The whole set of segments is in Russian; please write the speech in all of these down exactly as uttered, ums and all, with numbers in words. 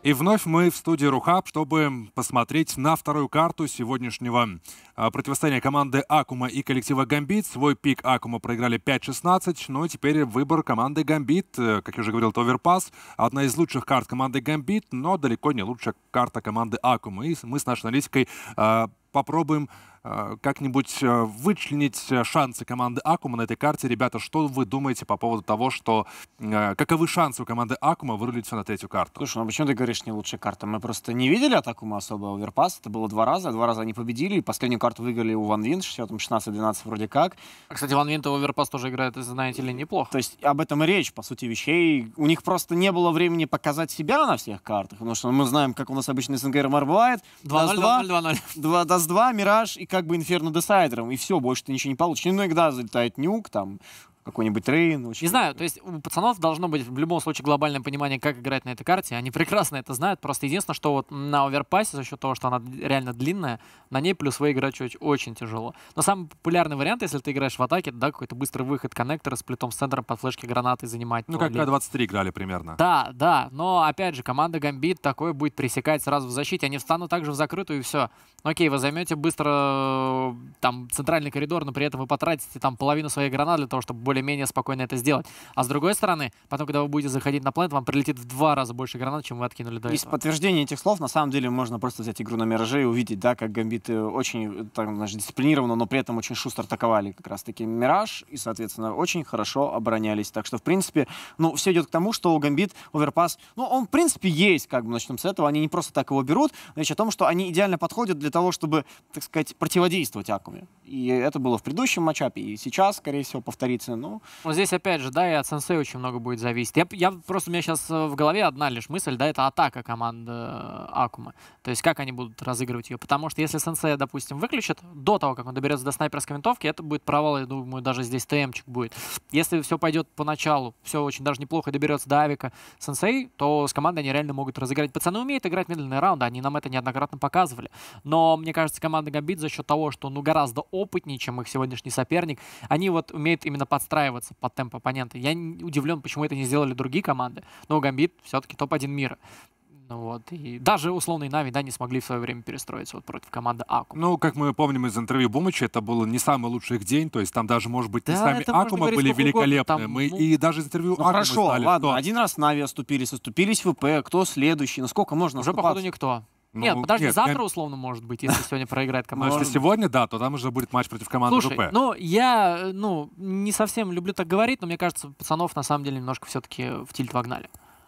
И вновь мы в студии Рухаб, чтобы посмотреть на вторую карту сегодняшнего а, противостояния команды Акума и коллектива Гамбит. Свой пик Акума проиграли пять шестнадцать, но теперь выбор команды Гамбит. Как я уже говорил, это Оверпас. Одна из лучших карт команды Гамбит, но далеко не лучшая карта команды Акума. И мы с нашей аналитикой а, попробуем а, как-нибудь а, вычленить шансы команды Акума на этой карте. Ребята, что вы думаете по поводу того, что а, каковы шансы у команды Акума вырулить все на третью карту? Слушай, ну почему ты говоришь не лучшая карта? Мы просто не видели от Акума особо Оверпас. Это было два раза. Два раза они победили. Последнюю карту выиграли у Ван Вин, шестнадцать двенадцать вроде как. А, кстати, Ван Вин-то Оверпас тоже играет, знаете ли, неплохо. То есть об этом и речь, по сути вещей. У них просто не было времени показать себя на всех картах, потому что мы знаем, как у нас обычно СНГ РМР бывает. два ноль, два ноль, два ноль. даст два, Мираж и как бы Инферно Десайдером. И все, больше ты ничего не получишь. Иногда залетает Нюк, там какой-нибудь Рейн. Не знаю, то есть у пацанов должно быть в любом случае глобальное понимание, как играть на этой карте. Они прекрасно это знают. Просто единственное, что вот на Оверпасе, за счет того, что она реально длинная, на ней плюс вы играть очень, очень тяжело. Но самый популярный вариант, если ты играешь в атаке, это да, какой-то быстрый выход коннектора с плитом с центром под флешки гранаты занимать. Ну, как К двадцать три играли примерно. Да, да. Но, опять же, команда Гамбит такое будет пресекать сразу в защите. Они встанут также в закрытую, и все. Окей, вы займете быстро там центральный коридор, но при этом вы потратите там половину своей гранаты для того, чтобы более-менее спокойно это сделать. А с другой стороны, потом, когда вы будете заходить на планет, вам прилетит в два раза больше гранат, чем вы откинули до Из этого. подтверждения этих слов, на самом деле, можно просто взять игру на Мираже и увидеть, да, как Гамбиты очень так, знаешь, дисциплинированно, но при этом очень шустро атаковали как раз-таки Мираж и, соответственно, очень хорошо оборонялись. Так что, в принципе, ну, все идет к тому, что у Гамбит Оверпас, ну, он, в принципе, есть, как бы, начнем с этого. Они не просто так его берут, речь о том, что они идеально подходят для того, чтобы, так сказать, противодействовать Акуме. И это было в предыдущем матчапе, и сейчас, скорее всего, повторится. Ну, вот здесь, опять же, да, и от сенсей очень много будет зависеть. Я, я просто, у меня сейчас в голове одна лишь мысль, да, это атака команды Акума. То есть, как они будут разыгрывать ее. Потому что если сенсей, допустим, выключит, до того, как он доберется до снайперской винтовки, это будет провал, я думаю, даже здесь ТМчик будет. Если все пойдет поначалу, все очень даже неплохо, доберется до авика сенсей, то с командой они реально могут разыграть. Пацаны умеют играть медленные раунды, они нам это неоднократно показывали. Но, мне кажется, команда Гамбит за счет того, что, ну, гораздо опытнее, чем их сегодняшний соперник, они вот умеют именно подстраиваться под темп оппонента. Я удивлен, почему это не сделали другие команды. Но Гамбит все-таки топ один мира. Ну, вот. И даже условные Нави, да, не смогли в свое время перестроиться вот против команды Акума. Ну, как мы помним из интервью Бумыча, это был не самый лучший их день. То есть там даже, может быть, да, не сами Акума были великолепны. Там, мы, ну, и даже из интервью ну, Акума хорошо, знали, ладно, что... один раз Нави оступились, оступились ВП, кто следующий, насколько можно Уже, оступаться? походу, никто. Ну, нет, подожди, нет, завтра я... условно может быть, если сегодня проиграет команда. Но если сегодня, да, то там уже будет матч против команды Слушай, ВП. ну, я, ну, не совсем люблю так говорить, но мне кажется, пацанов на самом деле немножко все-таки в тильт вогнали.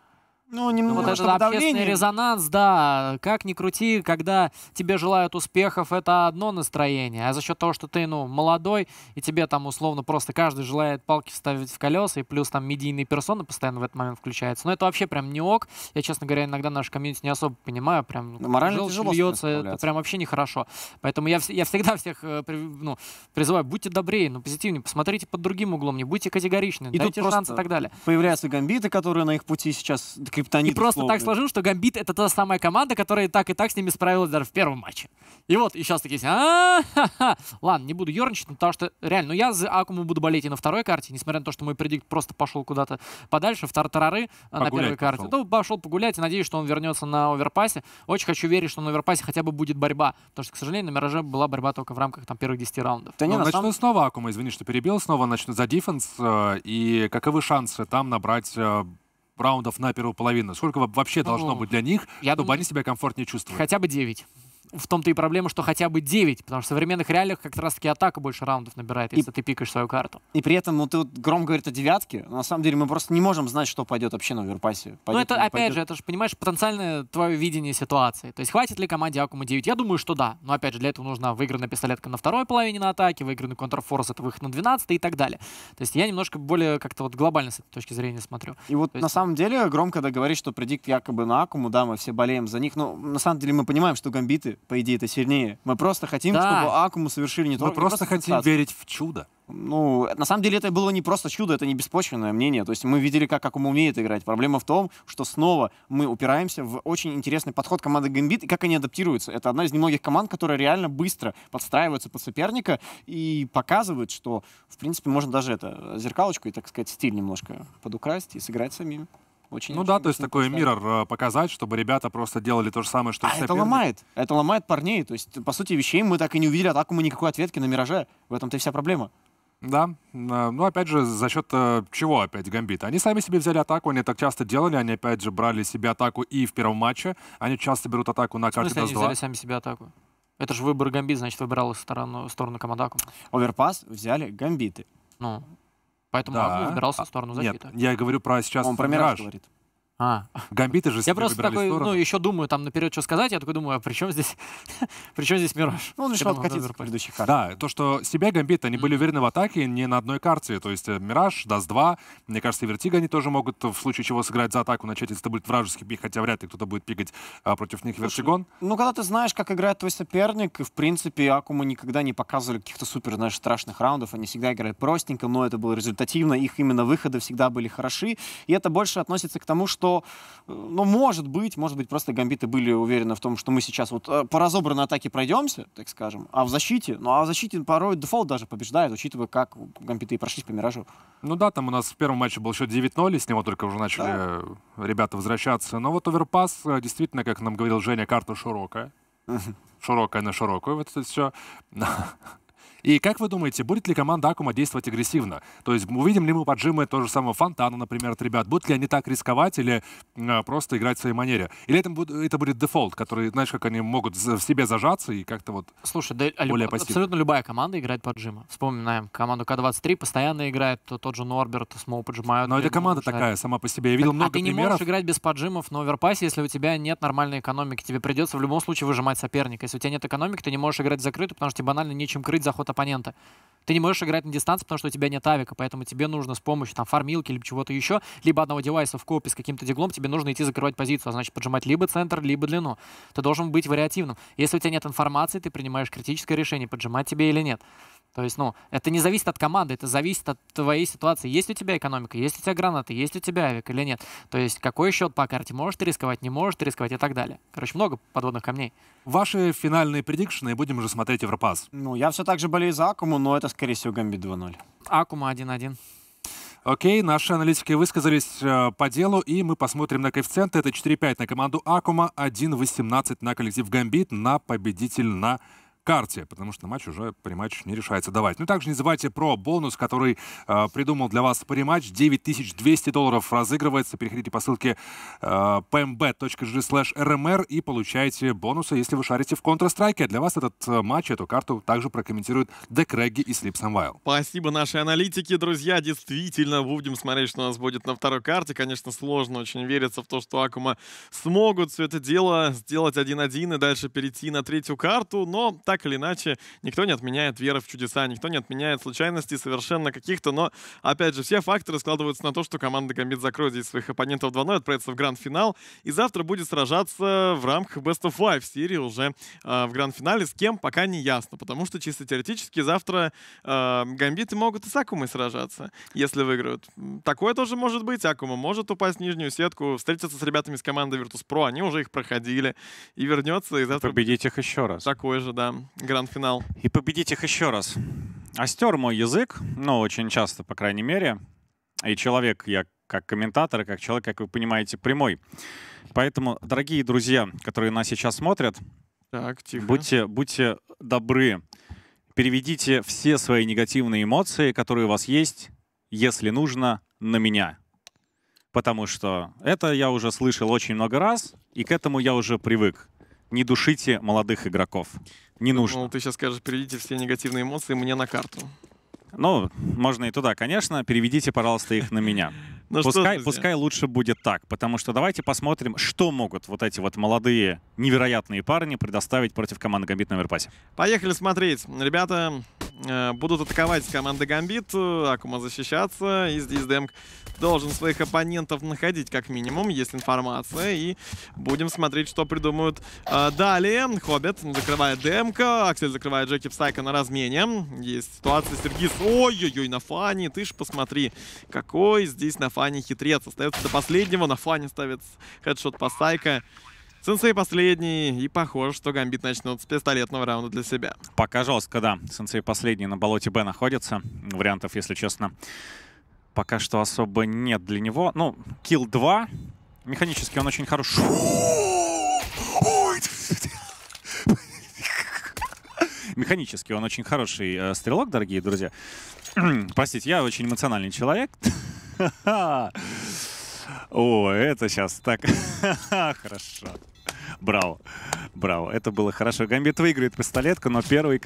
Ну, немного, вот этот общественный резонанс, да, как ни крути, когда тебе желают успехов, это одно настроение, а за счет того, что ты, ну, молодой, и тебе там условно просто каждый желает палки вставить в колеса, и плюс там медийные персоны постоянно в этот момент включаются. Но это вообще прям не ок. Я, честно говоря, иногда наш комьюнити не особо понимаю, прям морально тяжело льется, это прям вообще нехорошо. Поэтому я, я всегда всех ну, призываю, будьте добрее, ну, позитивнее, посмотрите под другим углом, не будьте категоричны, и дайте шансы и так далее. Появляются Гамбиты, которые на их пути сейчас... И просто словно. Так сложилось, что Гамбит — это та самая команда, которая так и так с ними справилась даже в первом матче. И вот, и сейчас такие, а-ха-ха. Ладно, не буду ерничать, потому что реально, ну я за Акуму буду болеть и на второй карте, несмотря на то, что мой предикт просто пошел куда-то подальше, в тартарары на первой карте. Пошел. Ну, пошел погулять, и надеюсь, что он вернется на Оверпасе. Очень хочу верить, что на Оверпасе хотя бы будет борьба, потому что, к сожалению, на Мираже была борьба только в рамках там первых десяти раундов. Да, ну, начну самом... снова Акума, извини, что перебил, снова начну за дефенс, и каковы шансы там набрать раундов на первую половину? Сколько вообще ну, должно быть для них, я чтобы думаю, они себя комфортнее чувствовали? Хотя бы девять. В том-то и проблема, что хотя бы девять, потому что в современных реалиях как раз-таки атака больше раундов набирает, если и, ты пикаешь свою карту. И при этом, ну, ты вот громко говорит о девятке, но на самом деле мы просто не можем знать, что пойдет вообще на Оверпасе. Ну, это, опять пойдет... же, это же, понимаешь, потенциальное твое видение ситуации. То есть хватит ли команде Акума девять? Я думаю, что да. Но, опять же, для этого нужна выигранная пистолетка на второй половине на атаке, выигранный контрфорс, это выход на двенадцатой и так далее. То есть я немножко более как-то вот глобально с этой точки зрения смотрю. И вот есть... на самом деле громко да говорит, что предикт якобы на Акуму, да, мы все болеем за них, но на самом деле мы понимаем, что Гамбиты, по идее, это сильнее. Мы просто хотим, да. чтобы Акуму совершили не Мы только... просто хотим сенсацию. верить в чудо. Ну, на самом деле это было не просто чудо, это не беспочвенное мнение. То есть мы видели, как Акума умеет играть. Проблема в том, что снова мы упираемся в очень интересный подход команды Гамбит и как они адаптируются. Это одна из немногих команд, которая реально быстро подстраивается под соперника и показывает, что, в принципе, можно даже это зеркалочку и, так сказать, стиль немножко подукрасть и сыграть самим. Очень, ну очень да, то есть быстро такой поставили. миррор показать, чтобы ребята просто делали то же самое, что и А это соперник. ломает. Это ломает парней. То есть, по сути вещей, мы так и не увидели атаку, мы никакой ответки на Мираже. В этом-то и вся проблема. Да, э, ну опять же, за счет э, чего опять Гамбит? Они сами себе взяли атаку, они так часто делали, они опять же брали себе атаку и в первом матче, они часто берут атаку на В смысле, карте они взяли даст два. сами себе атаку? Это же выбор Гамбит, значит, выбирал их сторону, сторону команды Акума. Оверпас взяли Гамбиты. Ну, поэтому Да. Акума выбирался А, в сторону Нет, защиты. я говорю про сейчас Он про Мираж Мираж. говорит. А. Гамбиты же Я себе просто выбирали такой, сторону. ну, еще думаю там наперед, что сказать. Я такой думаю, а при чем здесь, при чем здесь Мираж? Ну, он Я решил думал, откатиться в Оверпас. предыдущих картах. Да, то, что себя Гамбит, они были Мгм. уверены в атаке не на одной карте. То есть э, Мираж, даст два. Мне кажется, и Вертига они тоже могут в случае чего сыграть за атаку, начать, если это будет вражеский пик, хотя вряд ли кто-то будет пикать а, против них Слушай, Вертигон. Ну, когда ты знаешь, как играет твой соперник, и, в принципе, Акума никогда не показывали каких-то супер, знаешь, страшных раундов. Они всегда играли простенько, но это было результативно. Их именно выходы всегда были хороши. И это больше относится к тому, что, э, ну, может быть, может быть, просто Гамбиты были уверены в том, что мы сейчас вот э, по разобранной атаке пройдемся, так скажем, а в защите, ну, а в защите порой дефолт даже побеждает, учитывая, как Гамбиты и прошлись по Миражу. Ну да, там у нас в первом матче был счет девять ноль, и с него только уже начали э, ребята возвращаться. Но вот Оверпас, э, действительно, как нам говорил Женя, карта широкая. Широкая на широкую, вот это все. И как вы думаете, будет ли команда Акума действовать агрессивно? То есть увидим ли мы поджимы того же самого Фонтана, например, от ребят? Будут ли они так рисковать или а, просто играть в своей манере? Или это, будет- это будет дефолт, который, знаешь, как они могут за- в себе зажаться и как-то вот... Слушай, да, а люб- более пассивно. абсолютно любая команда играет поджима. Вспоминаем команду К двадцать три, постоянно играет, то- тот же Норберт, Смоу поджимают. Но эта блин, команда лучше. такая сама по себе. Я видел Так, много а ты не примеров. можешь играть без поджимов на оверпасе, если у тебя нет нормальной экономики. Тебе придется в любом случае выжимать соперника. Если у тебя нет экономики, ты не можешь играть в закрытую, потому что тебе банально нечем крыть заход оппонента. Ты не можешь играть на дистанции, потому что у тебя нет авика, поэтому тебе нужно с помощью там фармилки либо чего-то еще, либо одного девайса в копе с каким-то диглом, тебе нужно идти закрывать позицию, а значит поджимать либо центр, либо длину. Ты должен быть вариативным. Если у тебя нет информации, ты принимаешь критическое решение, поджимать тебе или нет. То есть, ну, это не зависит от команды, это зависит от твоей ситуации. Есть у тебя экономика, есть у тебя гранаты, есть у тебя авик или нет. То есть, какой счет по карте, можешь ты рисковать, не можешь ты рисковать и так далее. Короче, много подводных камней. Ваши финальные предикшены, и будем уже смотреть Европас. Ну, я все так же болею за Акуму, но это, скорее всего, Гамбит два ноль. Акума один один. Окей, наши аналитики высказались э, по делу, и мы посмотрим на коэффициенты. Это четыре пять на команду Акума, один восемнадцать на коллектив Гамбит, на победитель на карте, потому что матч уже париматч не решается давать. Ну и также не забывайте про бонус, который э, придумал для вас париматч. девять тысяч двести долларов разыгрывается. Переходите по ссылке э, pmbet.gg слэш rmr и получаете бонусы, если вы шарите в Counter-Strike. А для вас этот э, матч, эту карту также прокомментируют Декрэгги и Sleeps and Wild. Спасибо нашей аналитике, друзья. Действительно, будем смотреть, что у нас будет на второй карте. Конечно, сложно очень верится в то, что Акума смогут все это дело сделать один один и дальше перейти на третью карту, но так или иначе, никто не отменяет веры в чудеса, никто не отменяет случайностей совершенно каких-то, но, опять же, все факторы складываются на то, что команда Гамбит закроет здесь своих оппонентов два ноль, отправится в гранд-финал, и завтра будет сражаться в рамках Best of Five серии уже э, в гранд-финале, с кем пока не ясно, потому что чисто теоретически завтра э, Гамбиты могут и с Акумой сражаться, если выиграют. Такое тоже может быть, Акума может упасть в нижнюю сетку, встретиться с ребятами из команды Virtus.pro, они уже их проходили, и вернется, и завтра Победить их еще раз. такой же, да, гранд-финал. И победить их еще раз. Остер мой язык, ну, очень часто, по крайней мере. И человек, я как комментатор, и как человек, как вы понимаете, прямой. Поэтому, дорогие друзья, которые нас сейчас смотрят, Так, тихо. будьте, будьте добры, переведите все свои негативные эмоции, которые у вас есть, если нужно, на меня. Потому что это я уже слышал очень много раз, и к этому я уже привык. Не душите молодых игроков. Не нужно. Ну, ты сейчас скажешь, переведите все негативные эмоции мне на карту. Ну, можно и туда, конечно. Переведите, пожалуйста, их на меня. Ну что, Пускай, друзья? пускай лучше будет так, потому что давайте посмотрим, что могут вот эти вот молодые, невероятные парни предоставить против команды Гамбит на Оверпасе. Поехали смотреть. Ребята э, будут атаковать команды Гамбит, Акума защищаться, и здесь Демк должен своих оппонентов находить как минимум, есть информация, и будем смотреть, что придумают э, далее. Хоббит закрывает Демка, Аксель закрывает Джеки Псайка на размене. Есть ситуация, Сергис, ой-ой-ой, на фане, ты ж посмотри, какой здесь на фане хитрец. Остается до последнего, на фане ставит хедшот по Сайка. Сенсей последний, и похоже, что Гамбит начнут с пистолетного раунда для себя. Пока жестко, да. Сенсей последний на болоте Б находится. Вариантов, если честно, пока что особо нет для него. Ну, килл два. Механически он очень хорош. Механически он очень хороший э, стрелок, дорогие друзья. Простите, я очень эмоциональный человек. О, это сейчас так хорошо. Браво, браво. Это было хорошо. Гамбит выиграет пистолетку, но первый,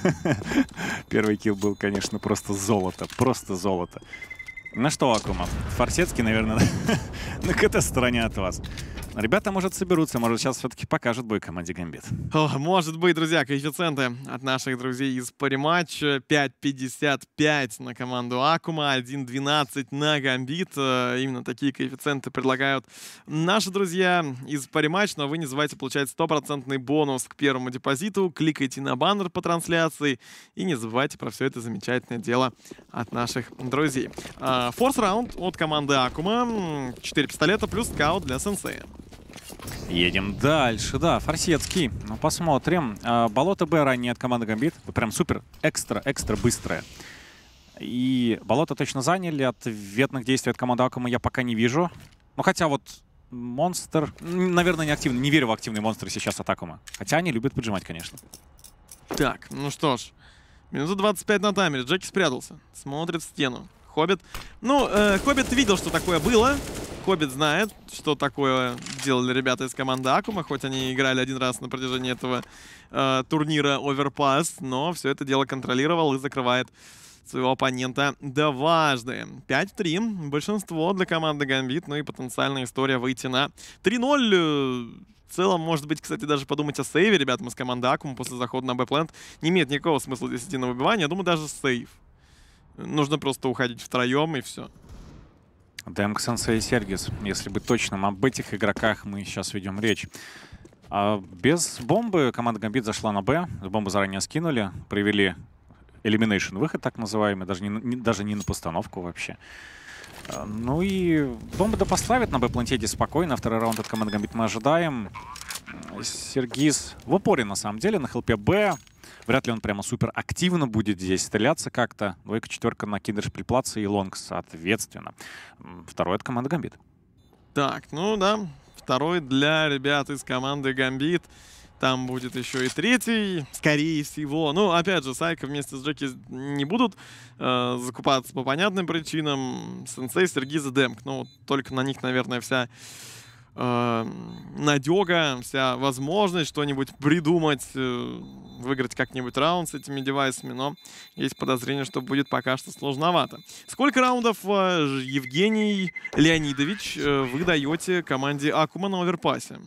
первый килл был, конечно, просто золото. Просто золото. Ну что, Акума, Форсецкий, наверное, на какой-то стороне от вас. Ребята, может, соберутся, может, сейчас все-таки покажут бой команде Гамбит. О, может быть, друзья, коэффициенты от наших друзей из париматча. пять пятьдесят пять на команду Акума, один двенадцать на Гамбит. Именно такие коэффициенты предлагают наши друзья из париматч. Но вы не забывайте получать стопроцентный бонус к первому депозиту. Кликайте на баннер по трансляции и не забывайте про все это замечательное дело от наших друзей. Форс раунд от команды Акума. четыре пистолета плюс скаут для сенсея. Едем дальше, да, Форсецкий. Ну, посмотрим. А, болото Б ранее от команды Гамбит. Прям супер, экстра, экстра быстрое. И болото точно заняли. Ответных действий от команды Акума я пока не вижу. Ну, хотя вот монстр... Наверное, не активный. Не верю в активные монстры сейчас от Акума. Хотя они любят поджимать, конечно. Так, ну что ж. Минута двадцать пять на таймере. Джеки спрятался. Смотрит в стену. Хоббит. Ну, э, Хоббит видел, что такое было. Хоббит знает, что такое делали ребята из команды Акума, хоть они играли один раз на протяжении этого э, турнира Overpass, но все это дело контролировал и закрывает своего оппонента дважды. пять три. Большинство для команды Гамбит, ну и потенциальная история выйти на три ноль. В целом, может быть, кстати, даже подумать о сейве ребятам из команды Акума после захода на Б-плент. Не имеет никакого смысла здесь идти на выбивание. Я думаю, даже сейв. Нужно просто уходить втроем и все. Демк, Сенсей и Сергис. Если быть точным, об этих игроках мы сейчас ведем речь. А без бомбы команда Гамбит зашла на Б. Бомбу заранее скинули. Провели элиминейшн выход, так называемый. Даже не, не, даже не на постановку вообще. А, ну и бомба да поставит на Б-планете спокойно. Второй раунд от команды Гамбит мы ожидаем. Сергис в упоре, на самом деле, на хелпе Б. Вряд ли он прямо супер активно будет здесь стреляться как-то. Двойка, четверка на Киндершпильплаце и Лонг, соответственно. Второй от команды Гамбит. Так, ну да. Второй для ребят из команды Гамбит. Там будет еще и третий, скорее всего. Ну, опять же, Сайка вместе с Джеки не будут э, закупаться по понятным причинам. Сенсей, Сергиз и Демк. Ну, только на них, наверное, вся... надега, вся возможность что-нибудь придумать, выиграть как-нибудь раунд с этими девайсами, но есть подозрение, что будет пока что сложновато. Сколько раундов, Евгений Леонидович, вы даете команде Акума на оверпассе?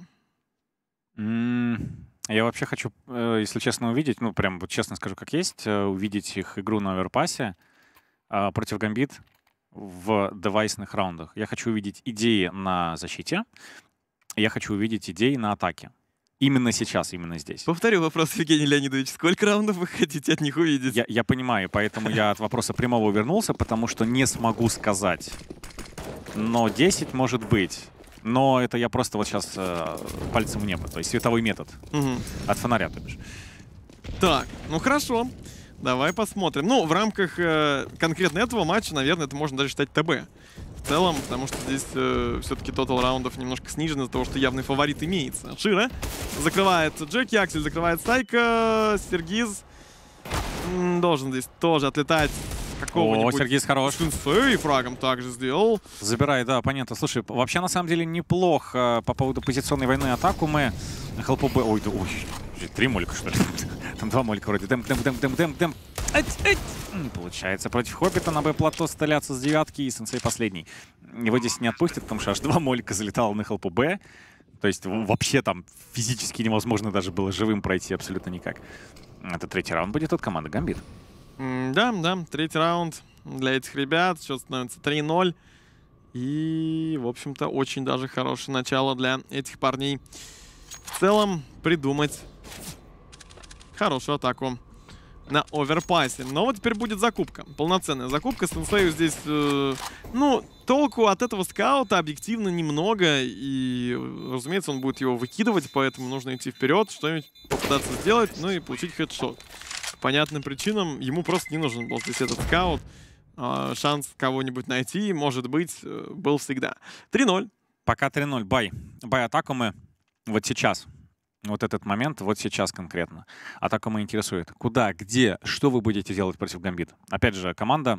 Mm, я вообще хочу, если честно, увидеть, ну прям вот честно скажу, как есть, увидеть их игру на оверпассе против Гамбит в девайсных раундах. Я хочу увидеть идеи на защите. Я хочу увидеть идеи на атаке. Именно сейчас, именно здесь. Повторю вопрос, Евгений Леонидович. Сколько раундов вы хотите от них увидеть? Я, я понимаю, поэтому я от вопроса прямого вернулся, потому что не смогу сказать. Но десять может быть. Но это я просто вот сейчас э, пальцем в небо. То есть световой метод. Угу. От фонаря, то бишь. Так, ну хорошо. Давай посмотрим. Ну, в рамках э, конкретно этого матча, наверное, это можно даже считать ТБ. В целом, потому что здесь э, все-таки тотал раундов немножко снижен из-за того, что явный фаворит имеется. Шира закрывает Джеки, Аксель закрывает Сайка, Сергиз м, должен здесь тоже отлетать какого-нибудь. О, Сергиз хорош. Сенсей фрагом также сделал. Забирай, да, оппонента. Слушай, вообще на самом деле неплохо по поводу позиционной войны атаку мы. Хелпу Б. Ой, да, ой, три молька, что ли? Там два молька вроде. Дэмп, дэмп, дэмп, дэмп, дэмп, дэмп. Получается, против Хоббита на Б-плато стреляться с девятки, и Сенсей последний. Его здесь не отпустят, потому что аж два молька залетало на хелпу Б. То есть вообще там физически невозможно даже было живым пройти абсолютно никак. Это третий раунд будет от команды Гамбит. Mm, да, да, третий раунд для этих ребят. Счет становится три ноль. И, в общем-то, очень даже хорошее начало для этих парней. В целом, придумать хорошую атаку на оверпассе. Но вот теперь будет закупка. Полноценная закупка. Сенсею здесь, э, ну, толку от этого скаута объективно немного. И, разумеется, он будет его выкидывать, поэтому нужно идти вперед, что-нибудь попытаться сделать, ну и получить хедшот. По понятным причинам ему просто не нужен был здесь этот скаут. э, шанс кого-нибудь найти, может быть, э, был всегда. три ноль. Пока три ноль. Бай. Бай атаку мы вот сейчас. Вот этот момент, вот сейчас конкретно. Атаку мы интересует. Куда, где, что вы будете делать против Gambit? Опять же, команда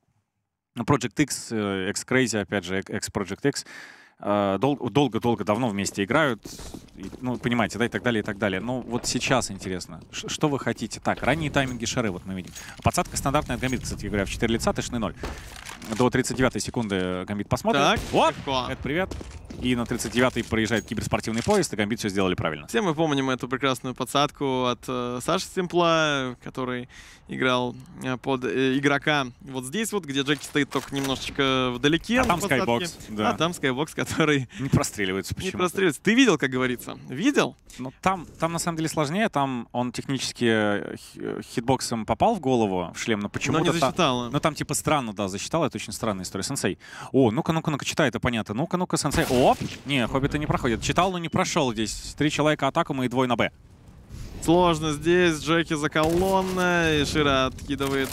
Project X, X-Crazy, опять же, X-Project X, долго-долго, давно вместе играют, ну, понимаете, да, и так далее, и так далее. Но вот сейчас интересно, что вы хотите? Так, ранние тайминги шары, вот мы видим. Подсадка стандартная от Gambit, кстати говоря, в четыре лица, тысяча ноль. До тридцать девятой секунды Gambit посмотрит. Так, вот, легко. это привет. И на тридцать девятой проезжает киберспортивный поезд, и Gambit все сделали правильно. Все мы помним эту прекрасную подсадку от э, Саши Симпла, который играл э, под э, игрока вот здесь вот, где Джеки стоит только немножечко вдалеке. А там подсадке. Skybox, да. А там Skybox, который Не простреливается почему-то. не простреливается. Ты видел, как говорится? Видел? Ну, там, там на самом деле сложнее, там он технически хи- хитбоксом попал в голову, в шлем, но почему-то... Но не та- засчитала. Ну там типа странно, да, засчитал, это очень странная история. Сенсей. О, ну-ка, ну-ка, ну-ка, читай, это понятно. Ну-ка, ну-ка, сенсей. Оп! Не, хоббиты не проходят. Читал, но не прошел здесь. Три человека атаку, мы и двое на Б. Сложно здесь. Джеки за колонной. И Шира откидывает.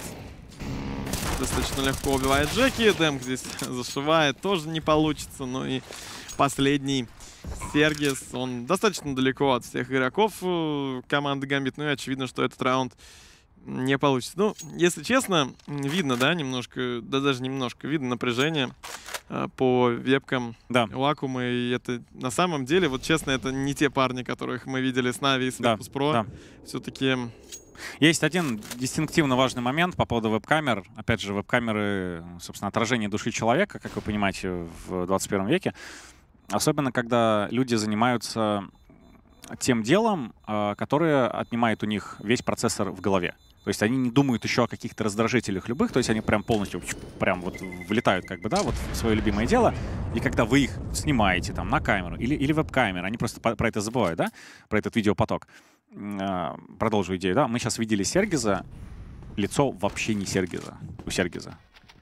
Достаточно легко убивает Джеки. Демк здесь зашивает. Тоже не получится. Ну и последний Сергис. Он достаточно далеко от всех игроков э, команды Gambit. Ну и очевидно, что этот раунд не получится. Ну, если честно, видно, да, немножко, да даже немножко, видно напряжение э, по вебкам Да. у Акумы. И это на самом деле, вот честно, это не те парни, которых мы видели с Нави и с Да, Virtus Pro. да. Все-таки... Есть один дистинктивно важный момент по поводу веб-камер. Опять же, веб-камеры, собственно, отражение души человека, как вы понимаете, в двадцать первом веке. Особенно, когда люди занимаются тем делом, э, которое отнимает у них весь процессор в голове. То есть они не думают еще о каких-то раздражителях любых, то есть они прям полностью прям вот влетают как бы, да, вот в свое любимое дело. И когда вы их снимаете там на камеру или, или веб-камеру, они просто по- про это забывают, да, про этот видеопоток. Э, продолжу идею, да. Мы сейчас видели Сергиза, лицо вообще не Сергиза, у Сергиза.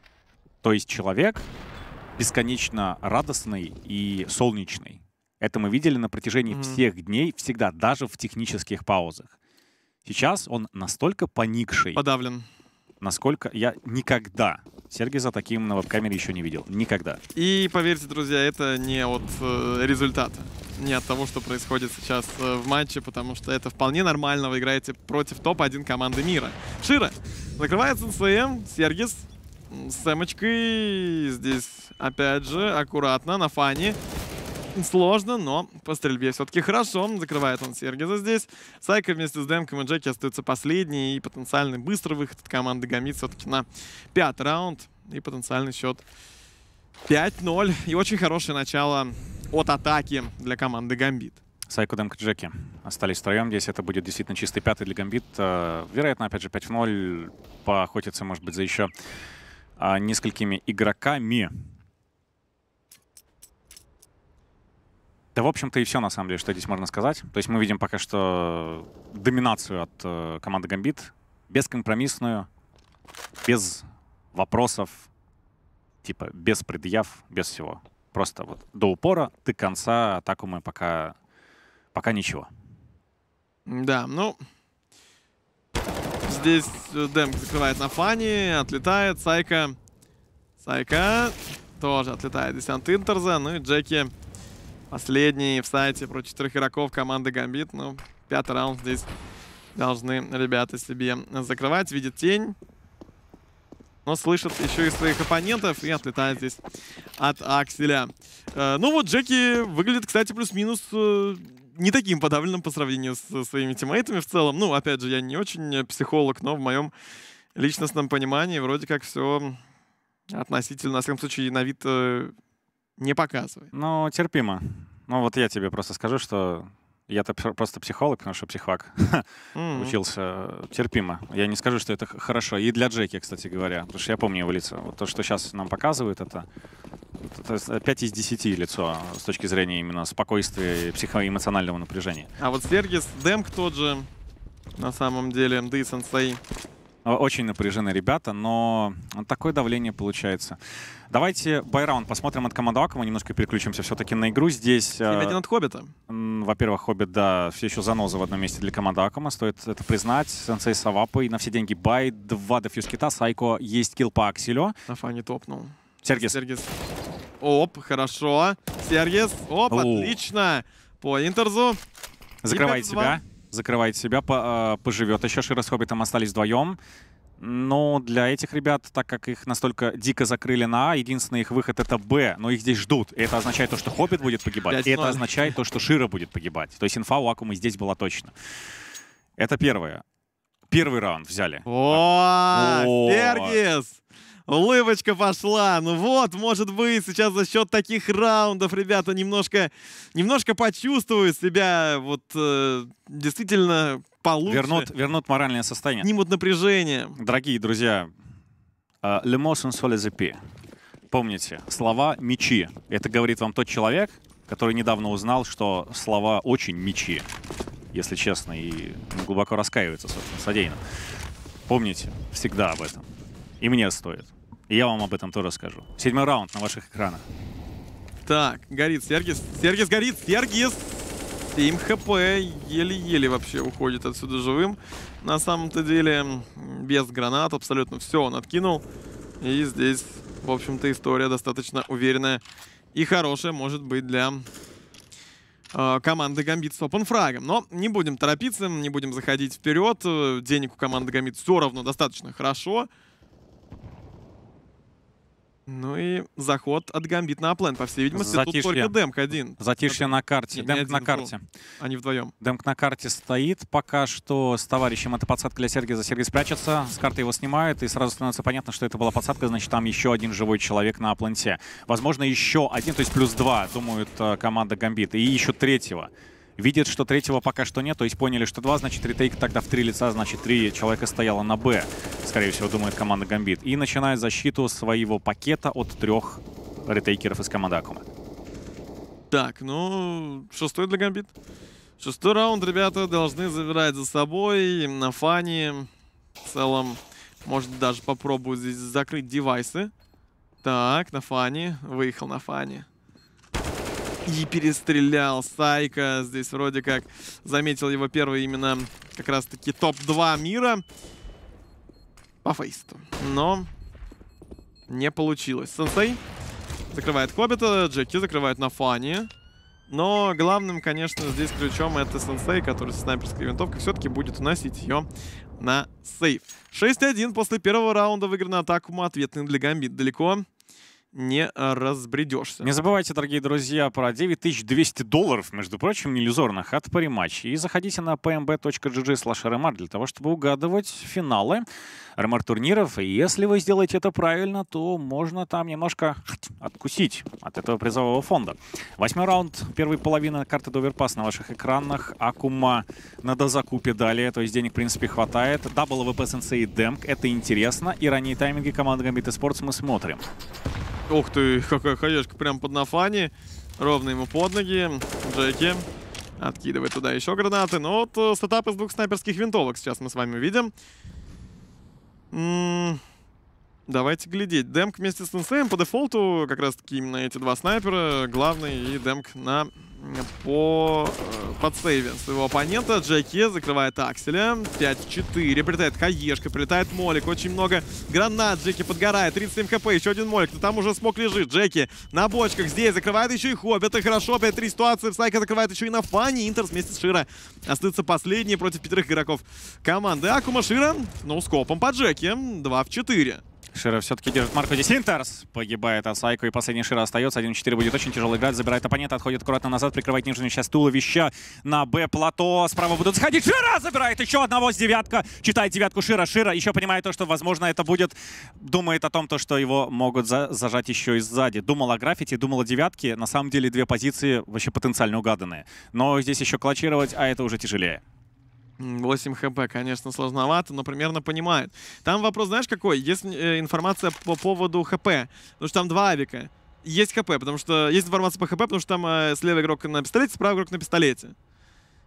То есть человек бесконечно радостный и солнечный. Это мы видели на протяжении Мгм. всех дней, всегда, даже в технических паузах. Сейчас он настолько поникший, Подавлен. насколько я никогда Сергиза таким на веб-камере еще не видел. Никогда. И поверьте, друзья, это не от э, результата, не от того, что происходит сейчас э, в матче, потому что это вполне нормально. Вы играете против топ один команды мира. Шира закрывает СНСМ, Сергис с эмочкой. Здесь, опять же, аккуратно, на фане. Сложно, но по стрельбе все-таки хорошо. Закрывает он Сергиза здесь. Сайка вместе с Демком и Джеки остаются последние. И потенциальный быстрый выход от команды Gambit все-таки на пятый раунд. И потенциальный счет пять ноль. И очень хорошее начало от атаки для команды Gambit. Сайко, Демк, Джеки остались втроем. Здесь это будет действительно чистый пятый для Gambit. Э, Вероятно, опять же, пять в ноль. Поохотиться, может быть, за еще а, несколькими игроками. Да, в общем-то, и все, на самом деле, что здесь можно сказать. То есть мы видим пока что доминацию от э, команды Gambit. Бескомпромиссную, без вопросов, типа без предъяв, без всего. Просто вот до упора, до конца атаку мы пока, пока ничего. Да, ну... Здесь Демк закрывает на фане, отлетает. Сайка. Сайка тоже отлетает десант Интерза. Ну и Джеки последний в сайте против четырех игроков команды Gambit. Ну, пятый раунд здесь должны ребята себе закрывать. Видит тень. Но слышит еще и своих оппонентов и отлетает здесь от Акселя. Э, ну вот Джеки выглядит, кстати, плюс-минус э, не таким подавленным по сравнению со своими тиммейтами в целом. Ну, опять же, я не очень психолог, но в моем личностном понимании вроде как все относительно, на всяком случае, на вид э, не показывает. Ну, терпимо. Ну, вот я тебе просто скажу, что я-то просто психолог, потому что психфак Mm-hmm. учился терпимо. Я не скажу, что это хорошо. И для Джеки, кстати говоря. Потому что я помню его лицо. Вот то, что сейчас нам показывают, это, это пять из десяти лицо с точки зрения именно спокойствия и психоэмоционального напряжения. А вот Сергис, Демк тот же, на самом деле, да и Сенсей Очень напряжены ребята, но такое давление получается. Давайте байраунд посмотрим от команды Акума. Немножко переключимся все-таки на игру. Здесь, один от Хоббита. Во-первых, Хоббит, да, все еще заноза в одном месте для команды Акума. Стоит это признать. Сенсей с Авапой на все деньги бай. Два дефьюз кита. Сайко есть килл по Акселю. На фане топнул. Сергис. Сергис. Оп, хорошо. Сергис. Оп, О. отлично. По Интерзу. Закрывает пять два. себя. Закрывает себя. По, э, поживет еще. Шира с Хоббитом остались вдвоем. Но для этих ребят, так как их настолько дико закрыли на А, единственный их выход — это Б, но их здесь ждут. И это означает то, что Хоббит будет погибать, и это означает то, что Шира будет погибать. То есть инфа у Акумы здесь была точно. Это первое. Первый раунд взяли. О, О. Сергис! Улыбочка пошла. Ну вот, может быть, сейчас за счет таких раундов ребята немножко, немножко почувствуют себя вот э, действительно получше. Вернут, вернут моральное состояние. Снимут напряжение. Дорогие друзья, uh, le mot sont sur les épées. Помните, слова — мечи. Это говорит вам тот человек, который недавно узнал, что слова очень мечи, если честно, и глубоко раскаивается, собственно, содеянным. Помните всегда об этом. И мне стоит. И я вам об этом тоже расскажу. Седьмой раунд на ваших экранах. Так, горит Сергис. Сергис горит. Сергис. семь хп. Еле-еле вообще уходит отсюда живым. На самом-то деле, без гранат абсолютно все он откинул. И здесь, в общем-то, история достаточно уверенная и хорошая, может быть, для э, команды Гамбит с опенфрагом. Но не будем торопиться, не будем заходить вперед. Денег у команды Гамбит все равно достаточно хорошо. Ну и заход от Гамбит на аплен, по всей видимости. Затишье. Тут только Демк один. Затишье на карте. Нет, Демк не на один, карте. Они вдвоем. Демк на карте стоит пока что с товарищем. Это подсадка для Сергиса. Сергис прячется, с карты его снимают, и сразу становится понятно, что это была подсадка, значит, там еще один живой человек на апленте. Возможно, еще один, то есть плюс два, думают команда Гамбит. И еще третьего. Видят, что третьего пока что нет, то есть поняли, что два, значит, ретейк тогда в три лица, значит, три человека стояло на Б. Скорее всего, думает команда Гамбит. И начинает защиту своего пакета от трех ретейкеров из команды Акума. Так, ну, шестой для Гамбит. Шестой раунд, ребята, должны забирать за собой. На фане в целом, может, даже попробуют здесь закрыть девайсы. Так, на фане. Выехал на фане. И перестрелял Сайка. Здесь вроде как заметил его первый именно как раз-таки топ два мира по фейсту. Но не получилось. Сенсей закрывает Хоббита, Джеки закрывает на фане. Но главным, конечно, здесь ключом это Сенсей, который со снайперской винтовкой все-таки будет уносить ее на сейф. шесть один после первого раунда выиграна атаку. Ответный для Гамбит. Далеко не разбредешься. Не забывайте, дорогие друзья, про девять тысяч двести долларов, между прочим, иллюзорных от Париматч. И заходите на пэ эм бэ точка джи джи слэш эр эм ар для того, чтобы угадывать финалы эр эм ар-турниров. И если вы сделаете это правильно, то можно там немножко откусить от этого призового фонда. Восьмой раунд, первой половины карты Доверпас на ваших экранах. Акума на дозакупе далее, то есть денег, в принципе, хватает. дабл эй ви пи Sensei и Демк, это интересно. И ранние тайминги команды Gambit Esports мы смотрим. Ух ты, какая хаешка прям под нафани. Ровно ему под ноги. Джеки откидывает туда еще гранаты. Но вот сетап из двух снайперских винтовок сейчас мы с вами увидим. М-м- давайте глядеть. Демк вместе с Сенсеем по дефолту как раз таки именно эти два снайпера. Главный и Демк на по подсейве своего оппонента. Джеки закрывает Акселя. пять четыре. Прилетает хаешка, прилетает молик. Очень много гранат. Джеки подгорает. тридцать семь хп. Еще один молик. Но там уже смог лежит. Джеки на бочках. Здесь закрывает еще и Хоббит. Это хорошо. пять три ситуации. Сайка закрывает еще и на фане. Интер вместе с Шира остаются последние против пятерых игроков команды Акума. Шира, ну, скопом по Джеки. два в четыре. Шира все-таки держит марку. Здесь Интерс погибает от Сайко, и последний Шира остается. один четыре будет очень тяжело играть. Забирает оппонента, отходит аккуратно назад, прикрывает нижнюю часть туловища на Б-плато. Справа будут заходить. Шира забирает еще одного с девятка. Читает девятку Шира. Шира еще понимает то, что, возможно, это будет... Думает о том, то, что его могут за зажать еще и сзади. Думал о граффити, думал о девятке. На самом деле две позиции вообще потенциально угаданные. Но здесь еще клатчировать, а это уже тяжелее. восемь хп, конечно, сложновато, но примерно понимает. Там вопрос, знаешь, какой? Есть э, информация по поводу хп, потому что там два авика. Есть хп, потому что есть информация по хп, потому что там э, слева игрок на пистолете, справа игрок на пистолете.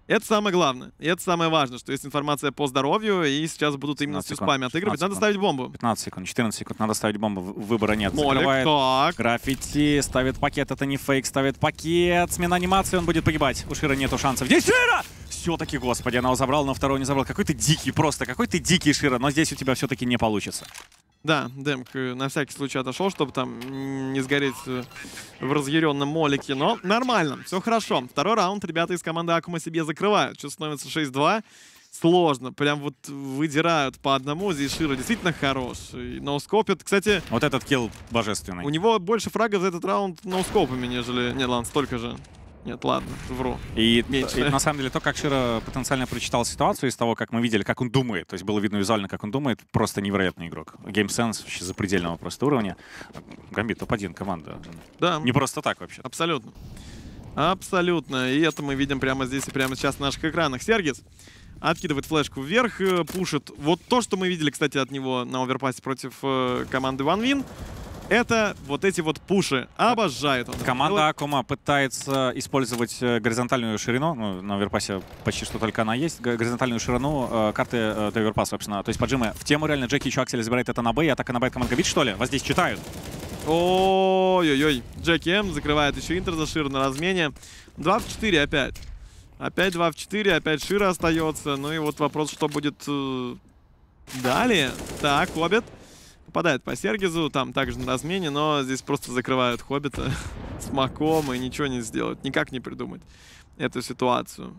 Это самое главное. И это самое важное, что есть информация по здоровью, и сейчас будут именно с тюспами отыгрывать. Надо ставить бомбу. пятнадцать секунд, четырнадцать секунд, надо ставить бомбу. Выбора нет. Молик, Закрывает. так. Граффити, ставит пакет, это не фейк, ставит пакет. Смена анимации, он будет погибать. У Шира нету шансов. Здесь Шира! Все-таки, господи, она его забрала, но второго не забрал. Какой ты дикий, просто какой ты дикий, Шира. Но здесь у тебя все-таки не получится. Да, Демк на всякий случай отошел, чтобы там не сгореть в разъяренном молике. Но нормально, все хорошо. Второй раунд ребята из команды Акума себе закрывают. Что становится шесть-два. Сложно, прям вот выдирают по одному. Здесь Шира действительно хорош. Ноускопит, кстати... Вот этот килл божественный. У него больше фрагов за этот раунд ноускопами, нежели... Нет, ладно, столько же. Нет, ладно, вру. И, и на самом деле то, как Шира потенциально прочитал ситуацию из того, как мы видели, как он думает, то есть было видно визуально, как он думает, просто невероятный игрок. Геймсенс вообще запредельного просто уровня. Гамбит топ один команда. Да. Не просто так вообще. Абсолютно. Абсолютно. И это мы видим прямо здесь и прямо сейчас на наших экранах. Сергис откидывает флешку вверх, пушит. Вот то, что мы видели, кстати, от него на оверпассе против э, команды OneWin. Это вот эти вот пуши. Обожает он. Команда Акума пытается использовать горизонтальную ширину. Ну, на оверпассе почти что только она есть. Горизонтальную ширину э, карты э, оверпасс, собственно. То есть поджимы в тему реально. Джеки еще Аксель забирает это на Б. И атака на Б команда Габит, что ли? Вас здесь читают. Ой-ой-ой. Джеки М закрывает еще Интер за Шира на размене. два в четыре опять. Опять два в четыре. Опять Шира остается. Ну и вот вопрос, что будет э, далее. Так, Хоббит. Попадает по Сергизу, там также на размене, но здесь просто закрывают Хоббита с маком и ничего не сделать. Никак не придумать эту ситуацию.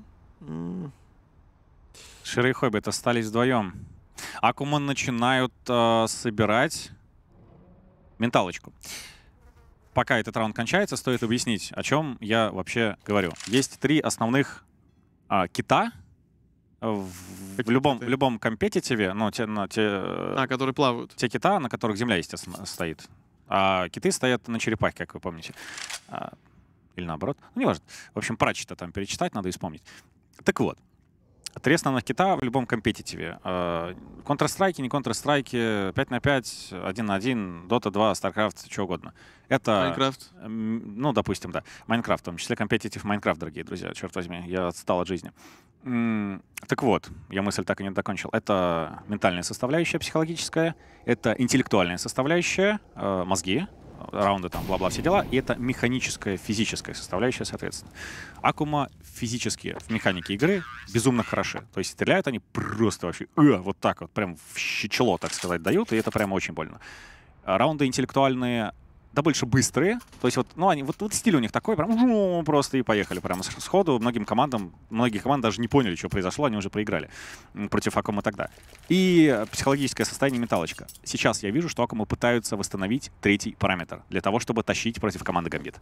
Шира и Хоббит остались вдвоем. Акума начинают э, собирать менталочку. Пока этот раунд кончается, стоит объяснить, о чем я вообще говорю. Есть три основных э, кита в, в, любом, в любом компетитиве, ну, те, на, те, а, которые плавают. Те кита, на которых земля, естественно, стоит. А киты стоят на черепахе, как вы помните. А, или наоборот. Ну, не важно. В общем, прачета там перечитать надо и вспомнить. Так вот. Три основных кита в любом компетитиве. Counter-Strike, не Counter-Strike, пять на пять, один на один, Дота два, StarCraft, что угодно. Это... Майнкрафт. Ну, допустим, да. Майнкрафт, в том числе компетитив Майнкрафт, дорогие друзья. Черт возьми, я отстал от жизни. Так вот, я мысль так и не докончил. Это ментальная составляющая, психологическая. Это интеллектуальная составляющая, мозги, раунды, там, бла-бла, все дела. И это механическая, физическая составляющая, соответственно. Акума физически в механике игры безумно хороши. То есть стреляют они просто вообще э, вот так вот, прям в щечло, так сказать, дают, и это прямо очень больно. Раунды интеллектуальные, да больше быстрые. То есть вот, ну, они, вот, вот стиль у них такой, прям просто и поехали прямо сходу. Многим командам, многие команды даже не поняли, что произошло, они уже проиграли против Акума тогда. И психологическое состояние менталочка. Сейчас я вижу, что Акума пытаются восстановить третий параметр для того, чтобы тащить против команды Гамбит.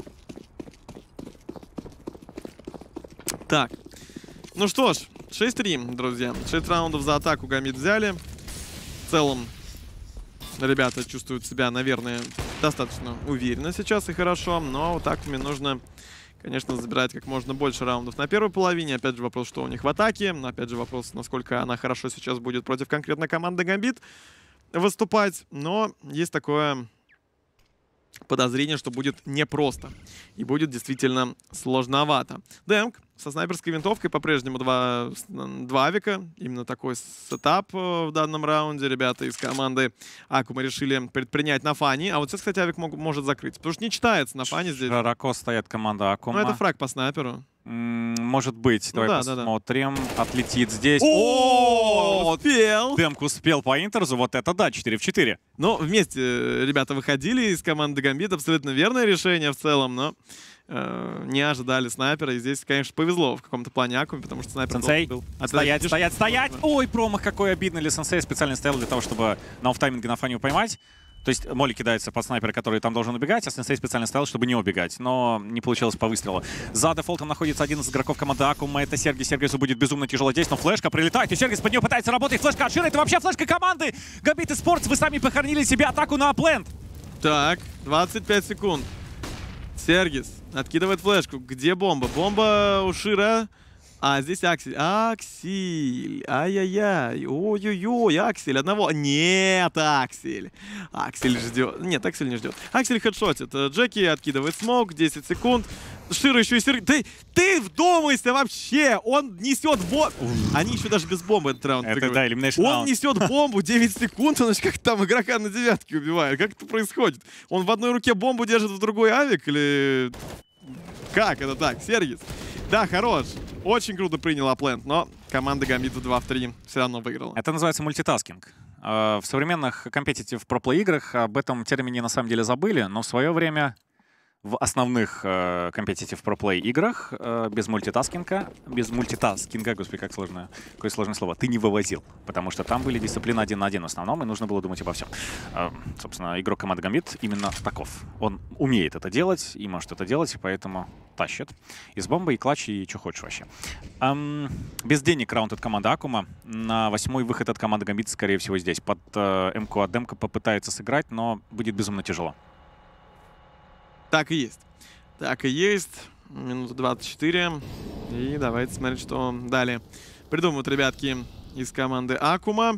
Так, ну что ж, шесть три, друзья. шесть раундов за атаку Гамбит взяли. В целом, ребята чувствуют себя, наверное, достаточно уверенно сейчас и хорошо. Но вот так мне нужно, конечно, забирать как можно больше раундов на первой половине. Опять же вопрос, что у них в атаке. Опять же вопрос, насколько она хорошо сейчас будет против конкретно команды Гамбит выступать. Но есть такое подозрение, что будет непросто. И будет действительно сложновато. Демк со снайперской винтовкой по-прежнему два, два авика. Именно такой сетап в данном раунде. Ребята из команды Акума решили предпринять на фане. А вот сейчас, кстати, авик мог, может закрыть. Потому что не читается на фане здесь. Широко стоит команда Акума. Ну, это фраг по снайперу. Может быть. Ну, Давай да, посмотрим. Да, да. Отлетит здесь. О, успел! Демк успел по Интерзу. Вот это да, четыре в четыре. Ну, вместе ребята выходили из команды Гамбит. Абсолютно верное решение в целом, но э, не ожидали снайпера. И здесь, конечно, повезло в каком-то плане Акуме, потому что снайпер Сенсей, был... стоять, стоять, стоять! Ой, промах какой обидный. Ли Сенсей специально стоял для того, чтобы на оффтайминге на фане поймать. То есть Молли кидается под снайпера, который там должен убегать, а Сенсей специально стоял, чтобы не убегать. Но не получилось по выстрелу. За дефолтом находится один из игроков команды Акума. Это Сергей. Сергейсу будет безумно тяжело здесь, но флешка прилетает, и Сергейс под нее пытается работать. Флешка от Шира. Это вообще флешка команды Гамбит и Спортс. Вы сами похоронили себе атаку на аплент. Так, двадцать пять секунд. Сергис откидывает флешку. Где бомба? Бомба у Шира. А здесь Аксель. Аксель. Ай-яй-яй. Ой-ой-ой. Аксель. Одного. Нет, Аксель. Аксель ждет. Нет, Аксель не ждет. Аксель хедшотит. Джеки откидывает смог. десять секунд. Широ еще и Сергей. Ты, ты вдумайся вообще. Он несет бомбу. Они еще даже без бомбы этот раунд. Это да, elimination Он round. несет бомбу девять секунд. Он как там игрока на девятке убивает. Как это происходит? Он в одной руке бомбу держит, в другой авик? Или... Как это так? Сергис. Да, хорош. Очень круто принял аплент, но команда Гамбит в два в три все равно выиграла. Это называется мультитаскинг. Э, В современных компетитив проплей играх об этом термине на самом деле забыли, но в свое время в основных компетитив проплей играх э, без мультитаскинга, без мультитаскинга, господи, как сложное, какое сложное слово, ты не вывозил, потому что там были дисциплины один на один в основном, и нужно было думать обо всем. Э, собственно, игрок команды Гамбит именно таков. Он умеет это делать и может это делать, и поэтому тащит. И с бомбой, и клатч, и что хочешь вообще. Эм, без денег раунд от команды Акума. На восьмой выход от команды Гамбит, скорее всего, здесь. Под э, МК от Демка попытается сыграть, но будет безумно тяжело. Так и есть. Так и есть. Минута двадцать четыре. И давайте смотреть, что далее придумают ребятки из команды Акума.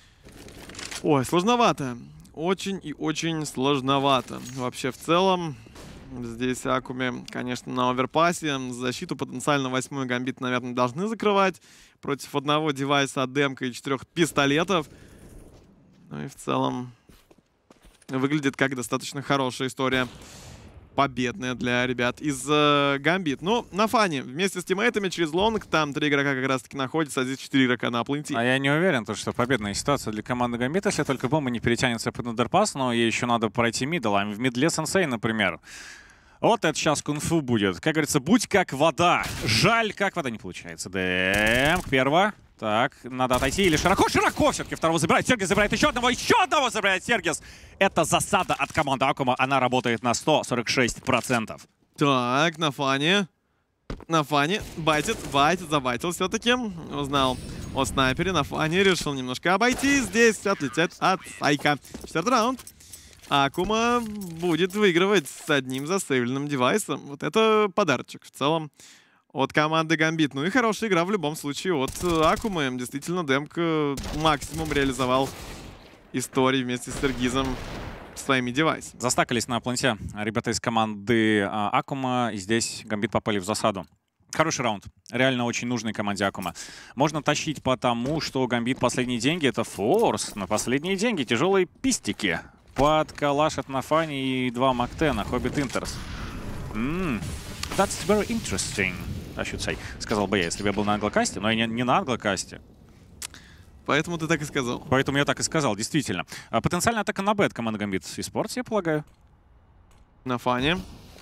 Ой, сложновато. Очень и очень сложновато. Вообще, в целом, здесь Акуме, конечно, на оверпассе. Защиту потенциально восьмой Гамбит, наверное, должны закрывать. Против одного девайса от Демка и четырех пистолетов. Ну и в целом выглядит как достаточно хорошая история. Победная для ребят из э, Гамбит. Ну, на фане. Вместе с тиммейтами через лонг. Там три игрока как раз-таки находятся, а здесь четыре игрока на пленте. А я не уверен, то, что победная ситуация для команды Гамбит, если только бомба не перетянется под андерпас, но ей еще надо пройти мидл. А в мидле сенсей, например. Вот это сейчас кунг-фу будет. Как говорится, будь как вода. Жаль, как вода не получается. Дэм, первого. Так, надо отойти или широко? Широко все-таки второго забирает. Сергис забирает еще одного. Еще одного забирает Сергис. Это засада от команды Акума. Она работает на сто сорок шесть процентов. Так, на фане. На фане. Байтит, байтит, забайтил все-таки. Узнал о снайпере на фане. Решил немножко обойти. Здесь отлететь от Сайка. Четвертый раунд. Акума будет выигрывать с одним засейвленным девайсом. Вот это подарочек в целом от команды Гамбит. Ну и хорошая игра в любом случае от Акумы. Действительно, Демка максимум реализовал истории вместе с Сергизом своими девайсами. Застакались на планте ребята из команды а, Акума. И здесь Гамбит попали в засаду. Хороший раунд. Реально очень нужный команде Акума. Можно тащить потому, что Гамбит последние деньги — это форс. На последние деньги тяжелые пистики. Под калаш от Нафани и два Мактена. Хоббит Интерс. Mm, that's very interesting. I should say, сказал бы я, если бы я был на англокасте, но я не, не на англокасте. Поэтому ты так и сказал. Поэтому я так и сказал, действительно. А, потенциальная атака на Б от команды Гамбит и Спортс, я полагаю. На фане.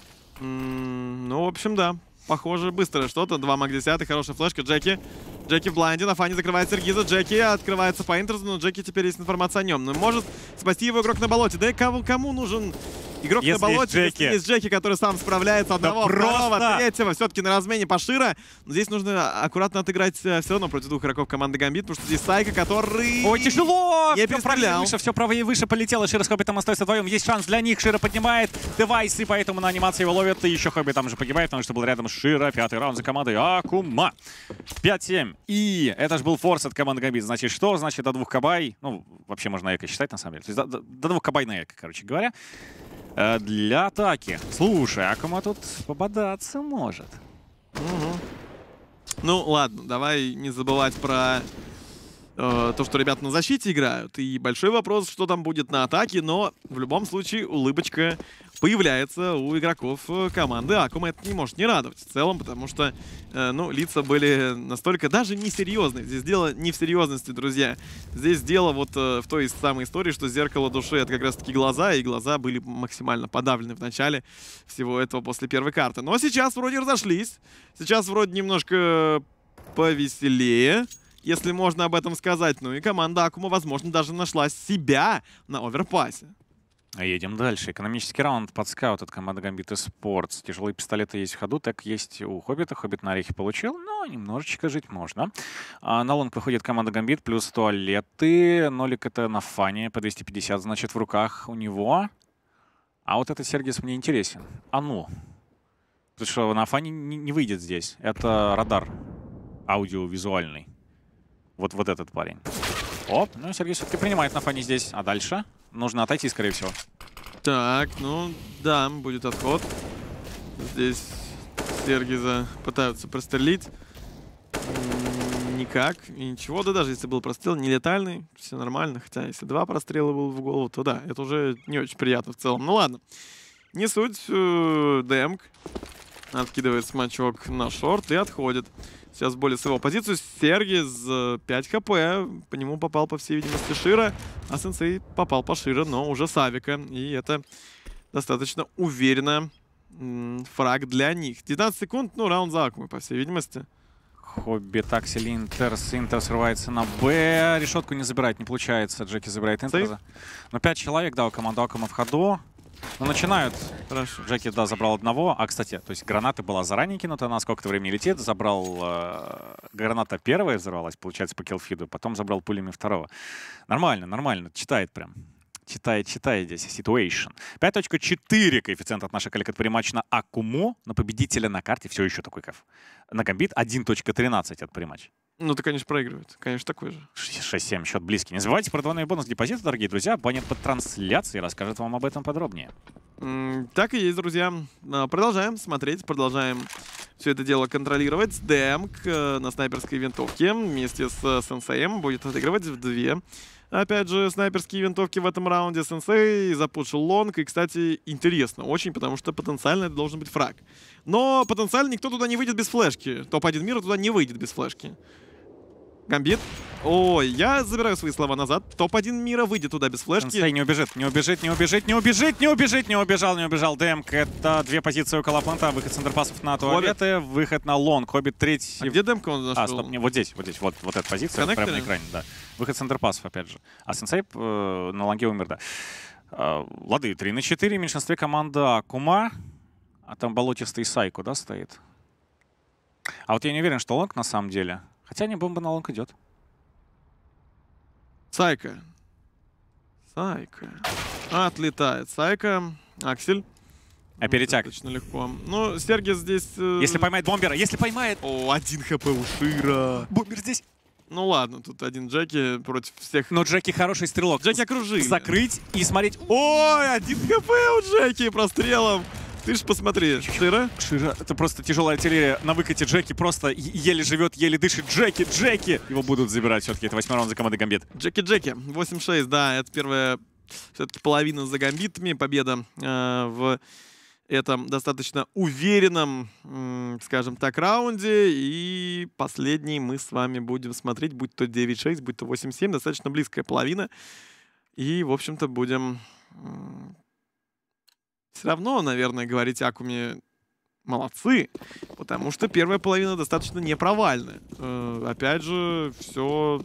М-м, ну, в общем, да. Похоже, быстро что-то. два мак десять, хорошая флешка. Джеки. Джеки в блайнде. На фане закрывает Сергиза. Джеки открывается по интерсу, но Джеки теперь есть информация о нем. Но может спасти его игрок на болоте. Да и кому, кому нужен игрок если на болоте, Джеки. если есть Джеки, который сам справляется. Одного, да второго, просто... третьего. Все-таки на размене пошире. Но здесь нужно аккуратно отыграть все равно против двух игроков команды Гамбит, потому что здесь Сайка, который... Ой, тяжело! Не все правее выше, все правее выше полетело. Широ с Хоббитом остается вдвоем. Есть шанс для них. Широ поднимает девайсы, поэтому на анимации его ловят. И еще Хоббит там же погибает, потому что был рядом с Широ. Пятый раунд за командой Акума. пять семь. И это же был форс от команды Гамбит. Значит, что? Значит, до двух кабай. Ну, вообще можно эко считать, на самом деле. То есть до, до, до двух кабай на эко, короче говоря. Э, для атаки. Слушай, Акума тут пободаться может. Угу. Ну, ладно, давай не забывать про э, то, что ребята на защите играют. И большой вопрос, что там будет на атаке. Но в любом случае улыбочка появляется у игроков команды Акума. Это не может не радовать в целом, потому что э, ну, лица были настолько даже несерьезные. Здесь дело не в серьезности, друзья. Здесь дело вот э, в той самой истории, что зеркало души — это как раз-таки глаза, и глаза были максимально подавлены в начале всего этого после первой карты. Но сейчас вроде разошлись. Сейчас вроде немножко повеселее, если можно об этом сказать. Ну и команда Акума, возможно, даже нашла себя на оверпассе. Едем дальше. Экономический раунд под скаут от команды Гамбит и Спортс. Тяжелые пистолеты есть в ходу, так есть у Хоббита. Хоббит на орехи получил, но немножечко жить можно. А на лонг выходит команда Гамбит, плюс туалеты. Нолик это на фане, по двести пятьдесят, значит, в руках у него. А вот этот Сергис мне интересен. А ну. Потому что на фане не, не выйдет здесь. Это радар. аудиовизуальный. Вот, вот этот парень. Оп, ну Сергей все-таки принимает на фане здесь. А дальше нужно отойти, скорее всего. Так, ну да, будет отход. Здесь Сергиза пытаются прострелить. Никак, и ничего. Да даже если был прострел нелетальный, все нормально. Хотя если два прострела было в голову, то да, это уже не очень приятно в целом. Ну ладно. Не суть. Демк откидывает смачок на шорт и отходит. Сейчас более с его позицию. Сергиз пять хп. По нему попал, по всей видимости, Шира. А Сенсей попал по Шира, но уже с авика. И это достаточно уверенно фраг для них. девятнадцать секунд, ну, раунд за Акумой, по всей видимости. Хоббит, Аксель, Интерс. Интерс срывается на Б. Решетку не забирать не получается. Джеки забирает Интерса. Но пять человек, да, у команды Акума в ходу. Ну, начинают. Хорошо. Джеки, да, забрал одного. А, кстати, то есть граната была заранее кинута, она сколько-то времени летит. Забрал... Э, граната первая взорвалась, получается, по киллфиду. Потом забрал пулями второго. Нормально, нормально. Читает прям. Читает, читает здесь. Situation. пять точка четыре коэффициент от наших коллег от париматч на Акуму. На победителя на карте все еще такой кайф. На Гамбит один точка тринадцать от париматч. Ну, ты, конечно, проигрывает. Конечно, такой же. шесть семь, счет близкий. Не забывайте про двойной бонус депозита, дорогие друзья. Абонент под трансляцией расскажет вам об этом подробнее. Mm, так и есть, друзья. Продолжаем смотреть, продолжаем все это дело контролировать. Демк на снайперской винтовке вместе с Сенсеем будет отыгрывать в две. Опять же, снайперские винтовки в этом раунде. Сенсей запушил лонг. И, кстати, интересно очень, потому что потенциально это должен быть фраг. Но потенциально никто туда не выйдет без флешки. топ один мира туда не выйдет без флешки. Гамбит. Ой, я забираю свои слова назад. топ один мира выйдет туда без флешки. Сенсей не убежит, не убежит, не убежит, не убежит, не убежит, не убежал, не убежал. Демк — это две позиции около планта. Выход с андерпассов на туалеты, выход на лонг. Хоббит третий. А где Демка он нашел? А, стоп, не, вот здесь, вот здесь, вот, вот эта позиция, Коннекторе? прямо на экране, да. Выход с андерпассов, опять же. А Сенсей э, на лонге умер, да. Э, лады, три на четыре, в меньшинстве команда Акума. А там болотистый Сайку, да, стоит? А вот я не уверен, что лонг на самом деле. Хотя не, бомба на лонг идет. Сайка. Сайка. Отлетает Сайка. Аксель. А перетяг. Достаточно легко. Ну, Сергей здесь... Э... Если поймает бомбера, если поймает... О, один хп у Шира. Бомбер здесь. Ну ладно, тут один Джеки против всех. Но Джеки хороший стрелок. Джеки окружили. Закрыть и смотреть. Ой, один хп у Джеки прострелом. Ты ж посмотри, Шира. Шира, это просто тяжелая артиллерия на выкате. Джеки просто еле живет, еле дышит. Джеки, Джеки! Его будут забирать все-таки. Это восьмой раунд за командой Гамбит. Джеки, Джеки. восемь шесть, да, это первая все-таки половина за Гамбитами. Победа э, в этом достаточно уверенном, э, скажем так, раунде. И последний мы с вами будем смотреть, будь то девять шесть, будь то восемь семь. Достаточно близкая половина. И, в общем-то, будем... Э, все равно, наверное, говорить Акуме молодцы, потому что первая половина достаточно непровальная. Э, опять же, все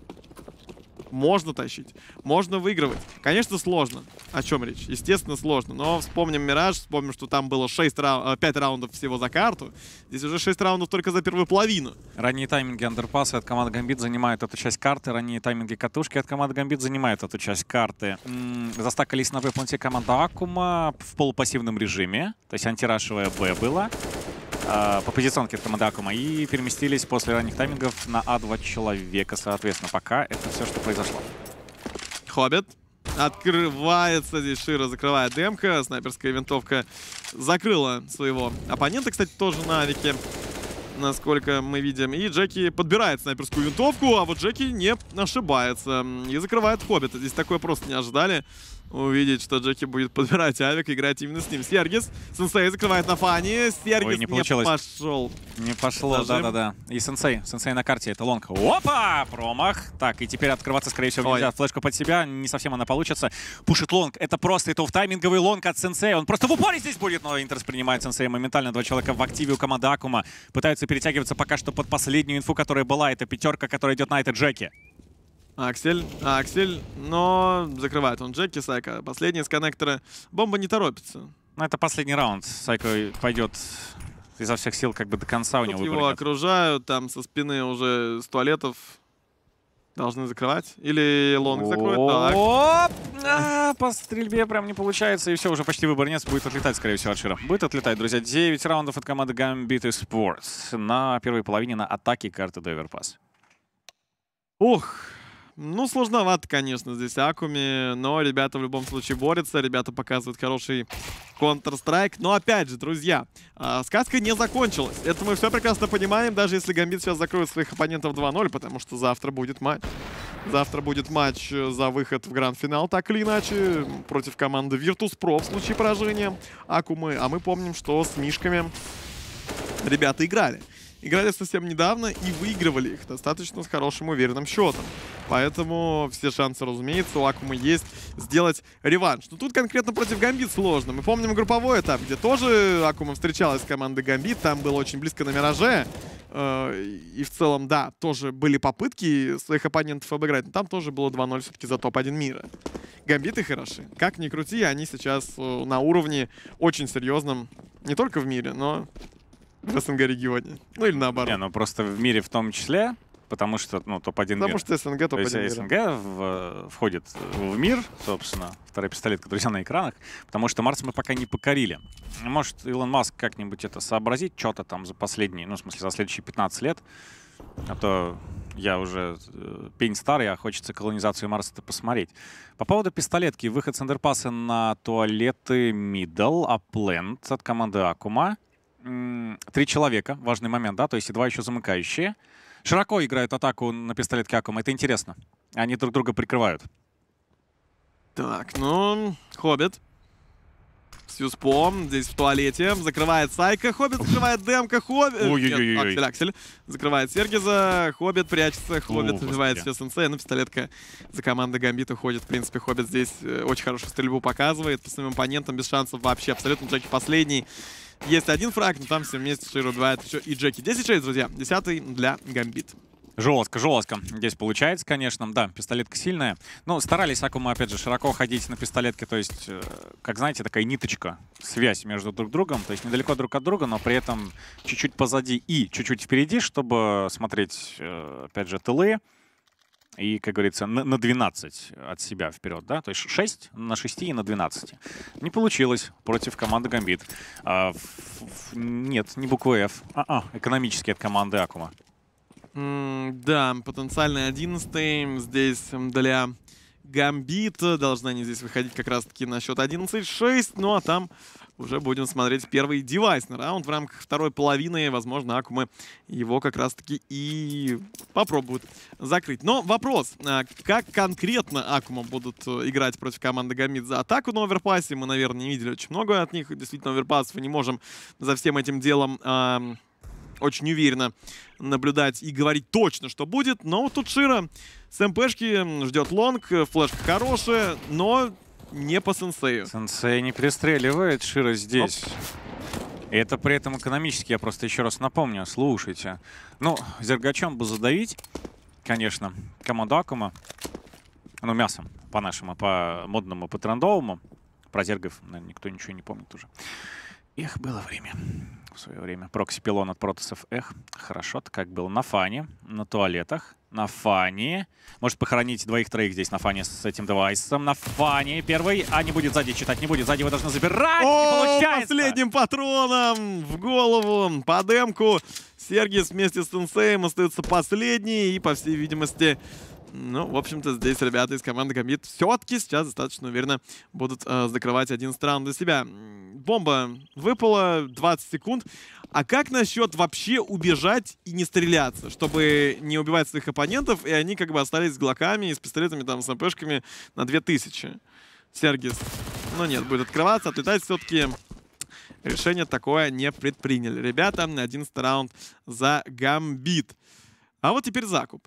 можно тащить, можно выигрывать. Конечно, сложно. О чем речь? Естественно, сложно. Но вспомним Мираж, вспомним, что там было шесть рау... пять раундов всего за карту. Здесь уже шесть раундов только за первую половину. Ранние тайминги андерпасса от команды Гамбит занимают эту часть карты. Ранние тайминги катушки от команды Гамбит занимают эту часть карты. М-м, застакались на Б-планте команда Акума в полупассивном режиме. То есть антирашевая Б была. По позиционке от команды Акума. И переместились после ранних таймингов на А два человека. Соответственно, пока это все, что произошло. Хоббит. Открывается здесь Шира, закрывает демка. Снайперская винтовка закрыла своего оппонента, кстати, тоже на авике, насколько мы видим. И Джеки подбирает снайперскую винтовку, а вот Джеки не ошибается. И закрывает Хоббита. Здесь такое просто не ожидали. Увидеть, что Джеки будет подбирать авик, играть именно с ним. Сергис. Сенсей закрывает на фане. Сергис Ой, не, не пошел. Не пошло, да-да-да. И Сенсей. Сенсей на карте. Это лонг. Опа! Промах. Так, и теперь открываться, скорее всего, нельзя. Ой. Флешку под себя. Не совсем она получится. Пушит лонг. Это просто это тайминговый лонг от Сенсея. Он просто в упоре здесь будет. Но Интерс принимает Сенсея моментально. Два человека в активе у команды Акума. Пытаются перетягиваться пока что под последнюю инфу, которая была. Это пятерка, которая идет на это Джеки. Аксель, Аксель, но закрывает он Джеки, Сайка. Последний с коннектора. Бомба не торопится. Ну, это последний раунд. Сайка пойдет изо всех сил как бы до конца. Тут у него его выбора нет. Окружают, там со спины уже с туалетов Должны закрывать. Или лонг закроет. Так. Оп! А, по стрельбе прям не получается. И все, уже почти выбор нет. Будет отлетать, скорее всего, от Шира. Будет отлетать, друзья. девять раундов от команды Gambit Esports на первой половине на атаке карты до Overpass. Ух. Ну, сложновато, конечно, здесь Акуми, но ребята в любом случае борются, ребята показывают хороший Counter-Strike. Но опять же, друзья, э, сказка не закончилась. Это мы все прекрасно понимаем, даже если Гамбит сейчас закроет своих оппонентов два ноль, потому что завтра будет матч. Завтра будет матч за выход в гранд-финал, так или иначе, против команды Virtus.pro в случае поражения Акумы. А мы помним, что с Мишками ребята играли. Играли совсем недавно и выигрывали их достаточно с хорошим уверенным счетом. Поэтому все шансы, разумеется, у Акумы есть сделать реванш. Но тут конкретно против Гамбит сложно. Мы помним групповой этап, где тоже Акума встречалась с командой Гамбит. Там было очень близко на Мираже. И в целом, да, тоже были попытки своих оппонентов обыграть. Но там тоже было два ноль все-таки за топ один мира. Гамбиты хороши. Как ни крути, они сейчас на уровне очень серьезном. Не только в мире, но... в СНГ регионе. Ну или наоборот. Не, ну просто в мире в том числе, потому что, ну, топ один Потому мир. что СНГ топ один мир. СНГ в, входит в мир, собственно, вторая пистолетка, друзья, на экранах, потому что Марс мы пока не покорили. Может, Илон Маск как-нибудь это сообразит, что-то там за последние, ну, в смысле, за следующие пятнадцать лет, а то я уже э, пень старый, а хочется колонизацию Марса-то посмотреть. По поводу пистолетки, выход с андерпасса на туалеты Middle, Upland от команды Акума. Три человека, важный момент, да, то есть и два еще замыкающие. Широко играют атаку на пистолетке Акума, это интересно. Они друг друга прикрывают. Так, ну, Хоббит. С Юспом, здесь в туалете. Закрывает Сайка, Хоббит закрывает Демка, Хоббит... Ой-ой-ой-ой. Аксель, Аксель. Закрывает Сергиза, Хоббит прячется, Хоббит убивает все сенсей. Ну, пистолетка за командой Гамбита ходит. В принципе, Хоббит здесь очень хорошую стрельбу показывает. По своим оппонентам без шансов вообще. Абсолютно Джеки последний. Есть один фраг, но там все вместе Широ убивает еще и Джеки. десять шесть, друзья. Десятый для Гамбит. Жестко, жестко. Здесь получается, конечно. Да, пистолетка сильная. Ну, старались Акума, опять же, широко ходить на пистолетке. То есть, как знаете, такая ниточка, связь между друг другом. То есть недалеко друг от друга, но при этом чуть-чуть позади и чуть-чуть впереди, чтобы смотреть, опять же, тылы. И, как говорится, на двенадцать от себя вперед, да? То есть шесть на шести и на двенадцати. Не получилось против команды Гамбит. А, нет, не буквы F. А-а, экономически от команды Акума. Mm, да, потенциальный одиннадцатый здесь для Гамбита. Должны они здесь выходить как раз-таки на счет одиннадцать шесть. Ну а там уже будем смотреть первый девайсный раунд в рамках второй половины. Возможно, Акумы его как раз-таки и попробуют закрыть. Но вопрос, как конкретно Акума будут играть против команды Гамбит за атаку на оверпассе? Мы, наверное, не видели очень много от них. Действительно, оверпассов, мы не можем за всем этим делом... Э очень уверенно наблюдать и говорить точно, что будет. Но тут Широ с МПшки ждет лонг, флешка хорошая, но не по сенсею. Сенсей не пристреливает, Широ здесь. И это при этом экономически, я просто еще раз напомню, слушайте. Ну, зергачом бы задавить, конечно, команду Акума. Ну, мясом по-нашему, по-модному, по-трендовому. Про зергов, наверное, никто ничего не помнит уже. Эх, было время. В свое время. Прокси-пилон от протосов. Эх, хорошо-то как было. На фане, на туалетах, на фане. Может похоронить двоих-троих здесь на фане с этим девайсом. На фане первый. А, не будет сзади читать, не будет. Сзади вы должны забирать. О, не получается. Последним патроном в голову по демку. Сергис вместе с сенсеем остаются последние. И, по всей видимости... Ну, в общем-то, здесь ребята из команды Гамбит все-таки сейчас достаточно уверенно будут э, закрывать одиннадцатый раунд для себя. Бомба выпала, двадцать секунд. А как насчет вообще убежать и не стреляться, чтобы не убивать своих оппонентов, и они как бы остались с глоками и с пистолетами, там, с МПшками на две тысячи? Сергис, ну нет, будет открываться, отлетать все-таки... Решение такое не предприняли. Ребята, одиннадцатый раунд за Гамбит. А вот теперь закуп.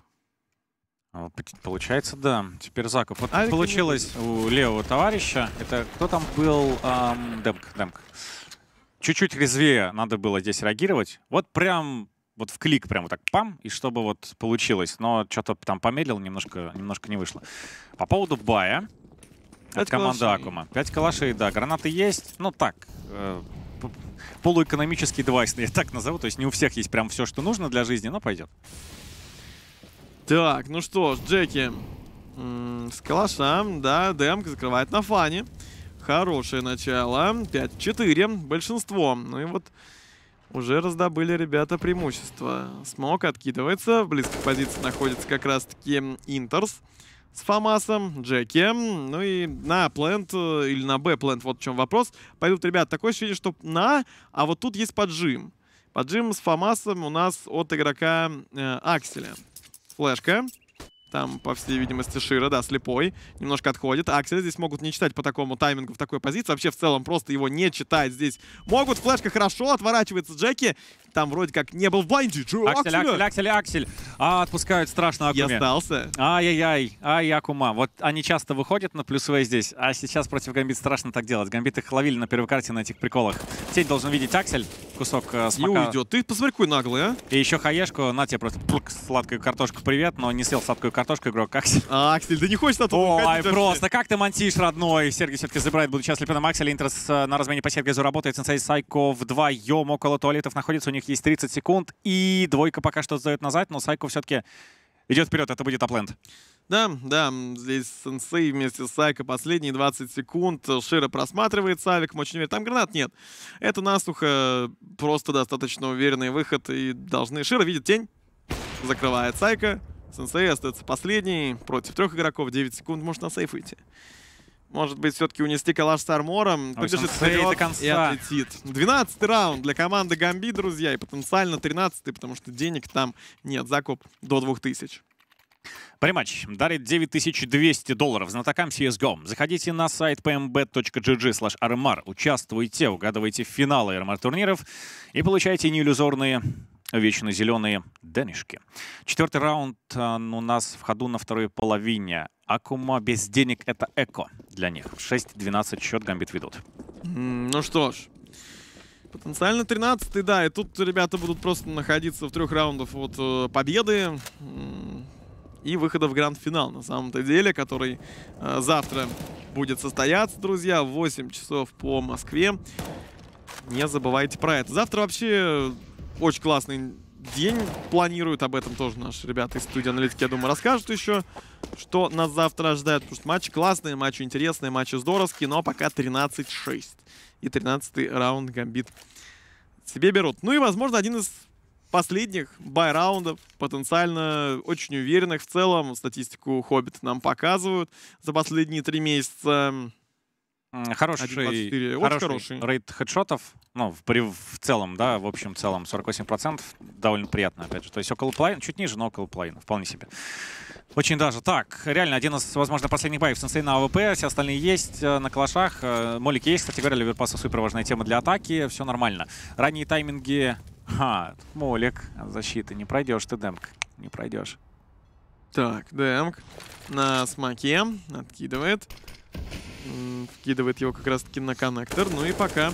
Получается, да. Теперь закуп. Вот а получилось у левого товарища. Это кто там был? Эм, демк, демк. Чуть-чуть резвее надо было здесь реагировать. Вот прям вот в клик прям вот так пам, и чтобы вот получилось. Но что-то там помедлил, немножко, немножко не вышло. По поводу бая от команды Акума. Пять калашей, да. Гранаты есть. Ну так, э, полуэкономический девайс, я так назову. То есть не у всех есть прям все, что нужно для жизни, но пойдет. Так, ну что ж, Джеки с калашем, да, Демк закрывает на фане. Хорошее начало. пять четыре. Большинство. Ну и вот уже раздобыли ребята преимущество. Смок откидывается. В близкой позиции находится как раз-таки Интерс с Фамасом, Джеки. Ну и на плент или на Б плент, вот в чем вопрос. Пойдут, ребят, такое ощущение, что на, а вот тут есть поджим. Поджим с Фамасом у нас от игрока э, Акселя. Флешка. Там, по всей видимости, Шира, да, слепой. Немножко отходит. Акселя здесь могут не читать по такому таймингу в такой позиции. Вообще, в целом, просто его не читать здесь могут. Флешка хорошо, отворачивается Джеки. Там вроде как не был в блайнде. Аксель, Аксель, Аксель, Аксель. А, отпускают страшно Акуме. Я остался. Ай-яй-яй, ай, Акума. Вот они часто выходят на плюсовые здесь, а сейчас против Гамбит страшно так делать. Гамбит их ловили на первой карте на этих приколах. Тень должен видеть Аксель. Кусок э, смока. И уйдет. Ты посмотри, какой наглый, а. И еще хаешку. На тебе просто пук, сладкую картошку, привет. Но не съел сладкую картошку игрок Аксель. А, Аксель, да не хочешь оттуда Ой, просто как ты мантишь, родной. Сергей все-таки забирает, будучи ослепленным Аксель. Интерс на размене по Сергезу работает. Сенсей Сайко вдвоем около туалетов находится. У них есть тридцать секунд. И двойка пока что сдает назад, но Сайко все-таки идет вперед. Это будет апленд. Да, да, здесь Сенсей вместе с Сайко последние двадцать секунд. Шира просматривает с авиком, очень уверен. Там гранат нет. Это насухо, просто достаточно уверенный выход. И должны... Шира видит тень, закрывает Сайко. Сенсей остается последний против трех игроков. девять секунд, может на сейф выйти. Может быть, все-таки унести калаш с армором. Побежит вперед до конца. И отлетит. двенадцатый раунд для команды Гамбит, друзья. И потенциально тринадцатый, потому что денег там нет. Закуп до двух тысяч. Прематч дарит девять тысяч двести долларов знатокам си эс го. Заходите на сайт пи эм бет точка джи джи слэш ар эм ар, участвуйте, угадывайте финалы ар эм ар турниров и получайте неиллюзорные вечно зеленые денежки. Четвертый раунд а, у нас в ходу на второй половине. Акума без денег — это эко для них. шесть двенадцать счет Гамбит ведут. Mm, ну что ж. Потенциально тринадцатый, да. И тут ребята будут просто находиться в трех раундах от э, победы э, и выхода в гранд-финал. На самом-то деле, который э, завтра будет состояться, друзья, в восемь часов по Москве. Не забывайте про это. Завтра вообще очень классный день планируют. Об этом тоже наши ребята из студии аналитики, я думаю, расскажут еще, что нас завтра ожидает. Потому что матчи классные, матчи интересные, матчи здоровские, но пока тринадцать шесть. И тринадцатый раунд Гамбит себе берут. Ну и, возможно, один из последних бай-раундов, потенциально очень уверенных. В целом, статистику Хоббит нам показывают за последние три месяца. Хороший, хороший, хороший рейд хедшотов, ну, в, при, в целом, да, в общем целом, сорок восемь процентов, довольно приятно, опять же. То есть около половины, чуть ниже, но около половины, вполне себе. Очень даже. Так, реально, один из, возможно, последних боев Сенсей на АВП, все остальные есть на калашах. Молики есть, кстати говоря, Ливерпаса супер важная тема для атаки, все нормально. Ранние тайминги, ха, Молик, защиты, не пройдешь ты, Демк, не пройдешь. Так, Демк на смоке, откидывает. Вкидывает его как раз-таки на коннектор. Ну и пока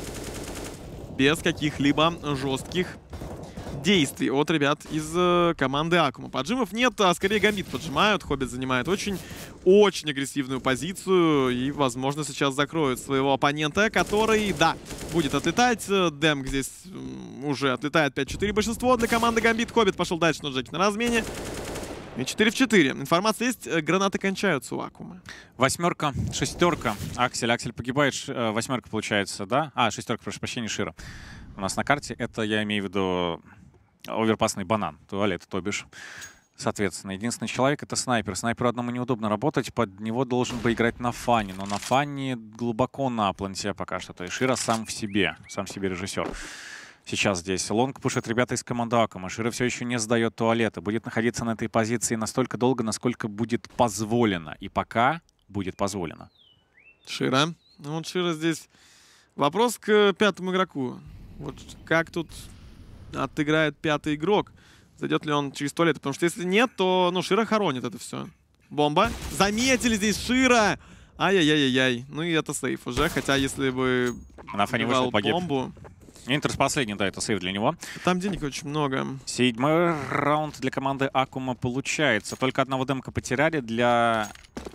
без каких-либо жестких действий от ребят из э, команды Акума. Поджимов нет, а скорее Гамбит поджимают. Хоббит занимает очень-очень агрессивную позицию. И, возможно, сейчас закроют своего оппонента, который, да, будет отлетать. Демк здесь уже отлетает пять четыре. Большинство для команды Гамбит. Хоббит пошел дальше, но Джеки на размене. И четыре в четыре. Информация есть, гранаты кончаются у Акумы. Восьмерка, шестерка. Аксель, Аксель погибает, восьмерка получается, да? А, шестерка, прошу прощения, Шира. У нас на карте это, я имею в виду, оверпасный банан, туалет, то бишь. Соответственно, единственный человек — это снайпер. Снайперу одному неудобно работать, под него должен бы играть на фане. Но на фане глубоко на планте пока что. То есть Шира сам в себе, сам в себе режиссер. Сейчас здесь лонг пушит ребята из команды Акума. Шира все еще не сдает туалета. Будет находиться на этой позиции настолько долго, насколько будет позволено. И пока будет позволено. Шира. Ну вот Шира здесь. Вопрос к пятому игроку. Вот как тут отыграет пятый игрок? Зайдет ли он через туалет? Потому что если нет, то ну, Шира хоронит это все. Бомба. Заметили здесь Шира! Ай-яй-яй-яй. Ну и это сейф уже. Хотя если бы на фоне вышел, погиб. Бомбу... Интерс последний, да, это сейв для него. Там денег очень много. Седьмой раунд для команды Акума получается. Только одного демка потеряли для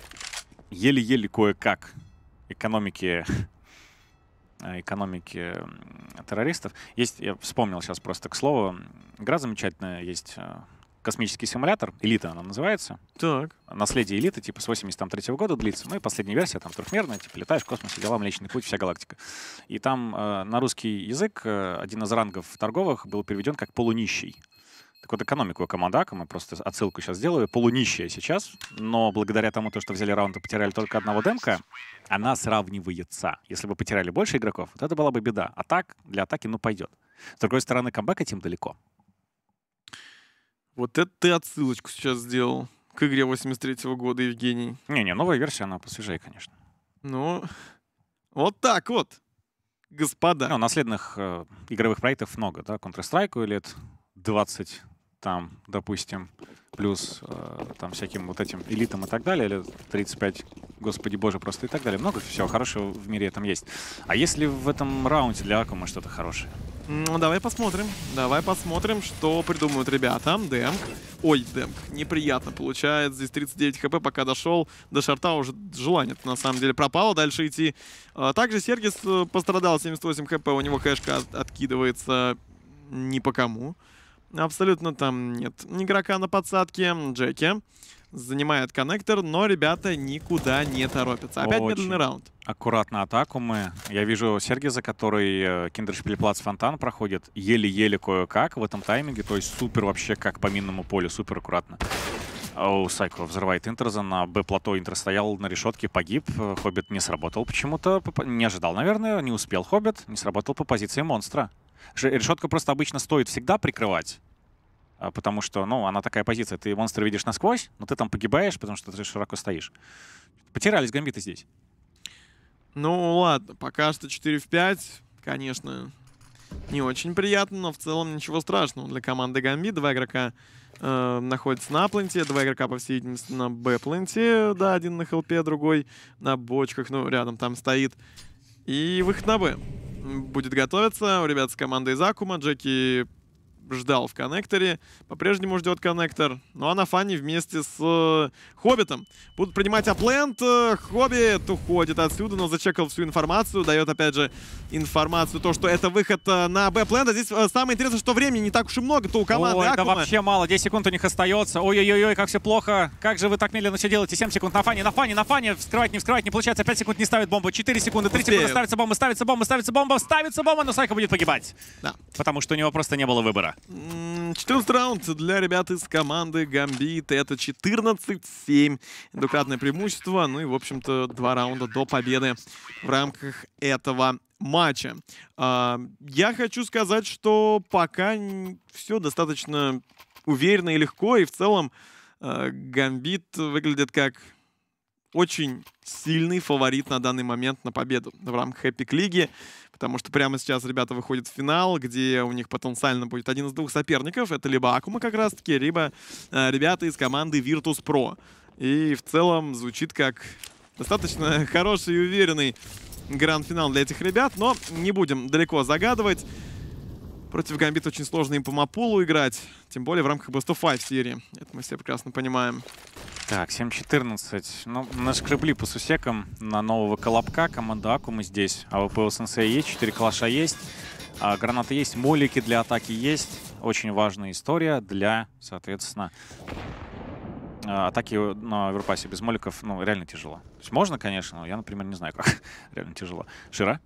еле-еле кое-как экономики, экономики террористов. Есть, я вспомнил сейчас просто к слову, игра замечательная, есть космический симулятор. Элита она называется. Так. Наследие элиты, типа с восемьдесят третьего года длится. Ну и последняя версия, там трехмерная, типа летаешь в космосе, дела, Млечный путь, вся галактика. И там э, на русский язык э, один из рангов торговых был переведен как полунищий. Так вот, экономику команда Акума, просто отсылку сейчас сделаю, полунищая сейчас, но благодаря тому, что взяли раунд и потеряли только одного демка, она сравнивается. Если бы потеряли больше игроков, вот это была бы беда. А так, для атаки, ну, пойдет. С другой стороны, камбэкать им далеко. Вот это ты отсылочку сейчас сделал к игре восемьдесят третьего года, Евгений. Не-не, новая версия, она посвежее, конечно. Ну, вот так вот, господа. Ну, наследных э, игровых проектов много, да, Counter-Strike лет двадцать, там, допустим, плюс э, там всяким вот этим элитам и так далее, лет тридцать пять, господи боже, просто и так далее. Много всего хорошего в мире там есть. А есть ли в этом раунде для Акума что-то хорошее? Ну, давай посмотрим. Давай посмотрим, что придумают ребята. Демк. Ой, Демк. Неприятно получает. Здесь тридцать девять хп, пока дошел до шарта, уже желание на самом деле пропало. Дальше идти. Также Сергис пострадал, семьдесят восемь хп. У него хэшка откидывается ни по кому. Абсолютно там нет игрока на подсадке. Джеки занимает коннектор, но ребята никуда не торопятся. Опять Очень медленный раунд. Аккуратно атаку мы. Я вижу Сергиза, который Киндершпильплац фонтан проходит еле-еле кое-как в этом тайминге. То есть супер вообще как по минному полю, супер аккуратно. О, Сайко взрывает Интерза на Б-плато. Интер стоял на решетке, погиб. Хоббит не сработал почему-то. Не ожидал, наверное, не успел Хоббит. Не сработал по позиции монстра. Решетку просто обычно стоит всегда прикрывать. Потому что, ну, она такая позиция. Ты монстра видишь насквозь, но ты там погибаешь, потому что ты широко стоишь. Потерялись гамбиты здесь. Ну, ладно. Пока что четыре в пять. Конечно, не очень приятно, но в целом ничего страшного для команды Гамбит. Два игрока э, находятся на пленте, два игрока, по всей видимости, на Б-пленте. Да, один на хелпе, другой на бочках. Ну, рядом там стоит. И выход на Б будет готовиться. У ребят с командой из Акума. Джеки ждал в коннекторе, по-прежнему ждет коннектор. Ну а на фане вместе с э, Хоббитом будут принимать аплент. Хоббит уходит отсюда, но зачекал всю информацию. Дает, опять же, информацию, то, что это выход э, на Б-плент. А здесь э, самое интересное, что времени не так уж и много, то у команды Ой, Акума. да вообще мало, десять секунд у них остается. Ой-ой-ой, как все плохо. Как же вы так медленно все делаете? семь секунд на фане, на фане, на фане. Вскрывать, не вскрывать, не получается. пять секунд не ставит бомбу. четыре секунды, три секунды, ставится бомба, ставится бомба, ставится бомба, ставится бомба, но Сайко будет погибать. Да. Потому что у него просто не было выбора. четырнадцатый раунд для ребят из команды Гамбит. Это четырнадцать семь. Двукратное преимущество. Ну и, в общем-то, два раунда до победы в рамках этого матча. Я хочу сказать, что пока все достаточно уверенно и легко. И в целом Гамбит выглядит как очень сильный фаворит на данный момент на победу в рамках Эпик Лиги. Потому что прямо сейчас ребята выходят в финал, где у них потенциально будет один из двух соперников. Это либо Акума как раз-таки, либо э, ребята из команды Virtus.pro. И в целом звучит как достаточно хороший и уверенный гранд-финал для этих ребят. Но не будем далеко загадывать. Против Гамбит очень сложно им по мапулу играть. Тем более в рамках Best of Five серии. Это мы все прекрасно понимаем. Так, семь четырнадцать. Ну, нашкребли по сусекам на нового Колобка. Команда Акума здесь. АВП у Сенсея есть, четыре калаша есть. А, гранаты есть, молики для атаки есть. Очень важная история для, соответственно, атаки на Оверпассе без моликов, ну, реально тяжело. То есть можно, конечно, но я, например, не знаю, как. Реально тяжело. Шира?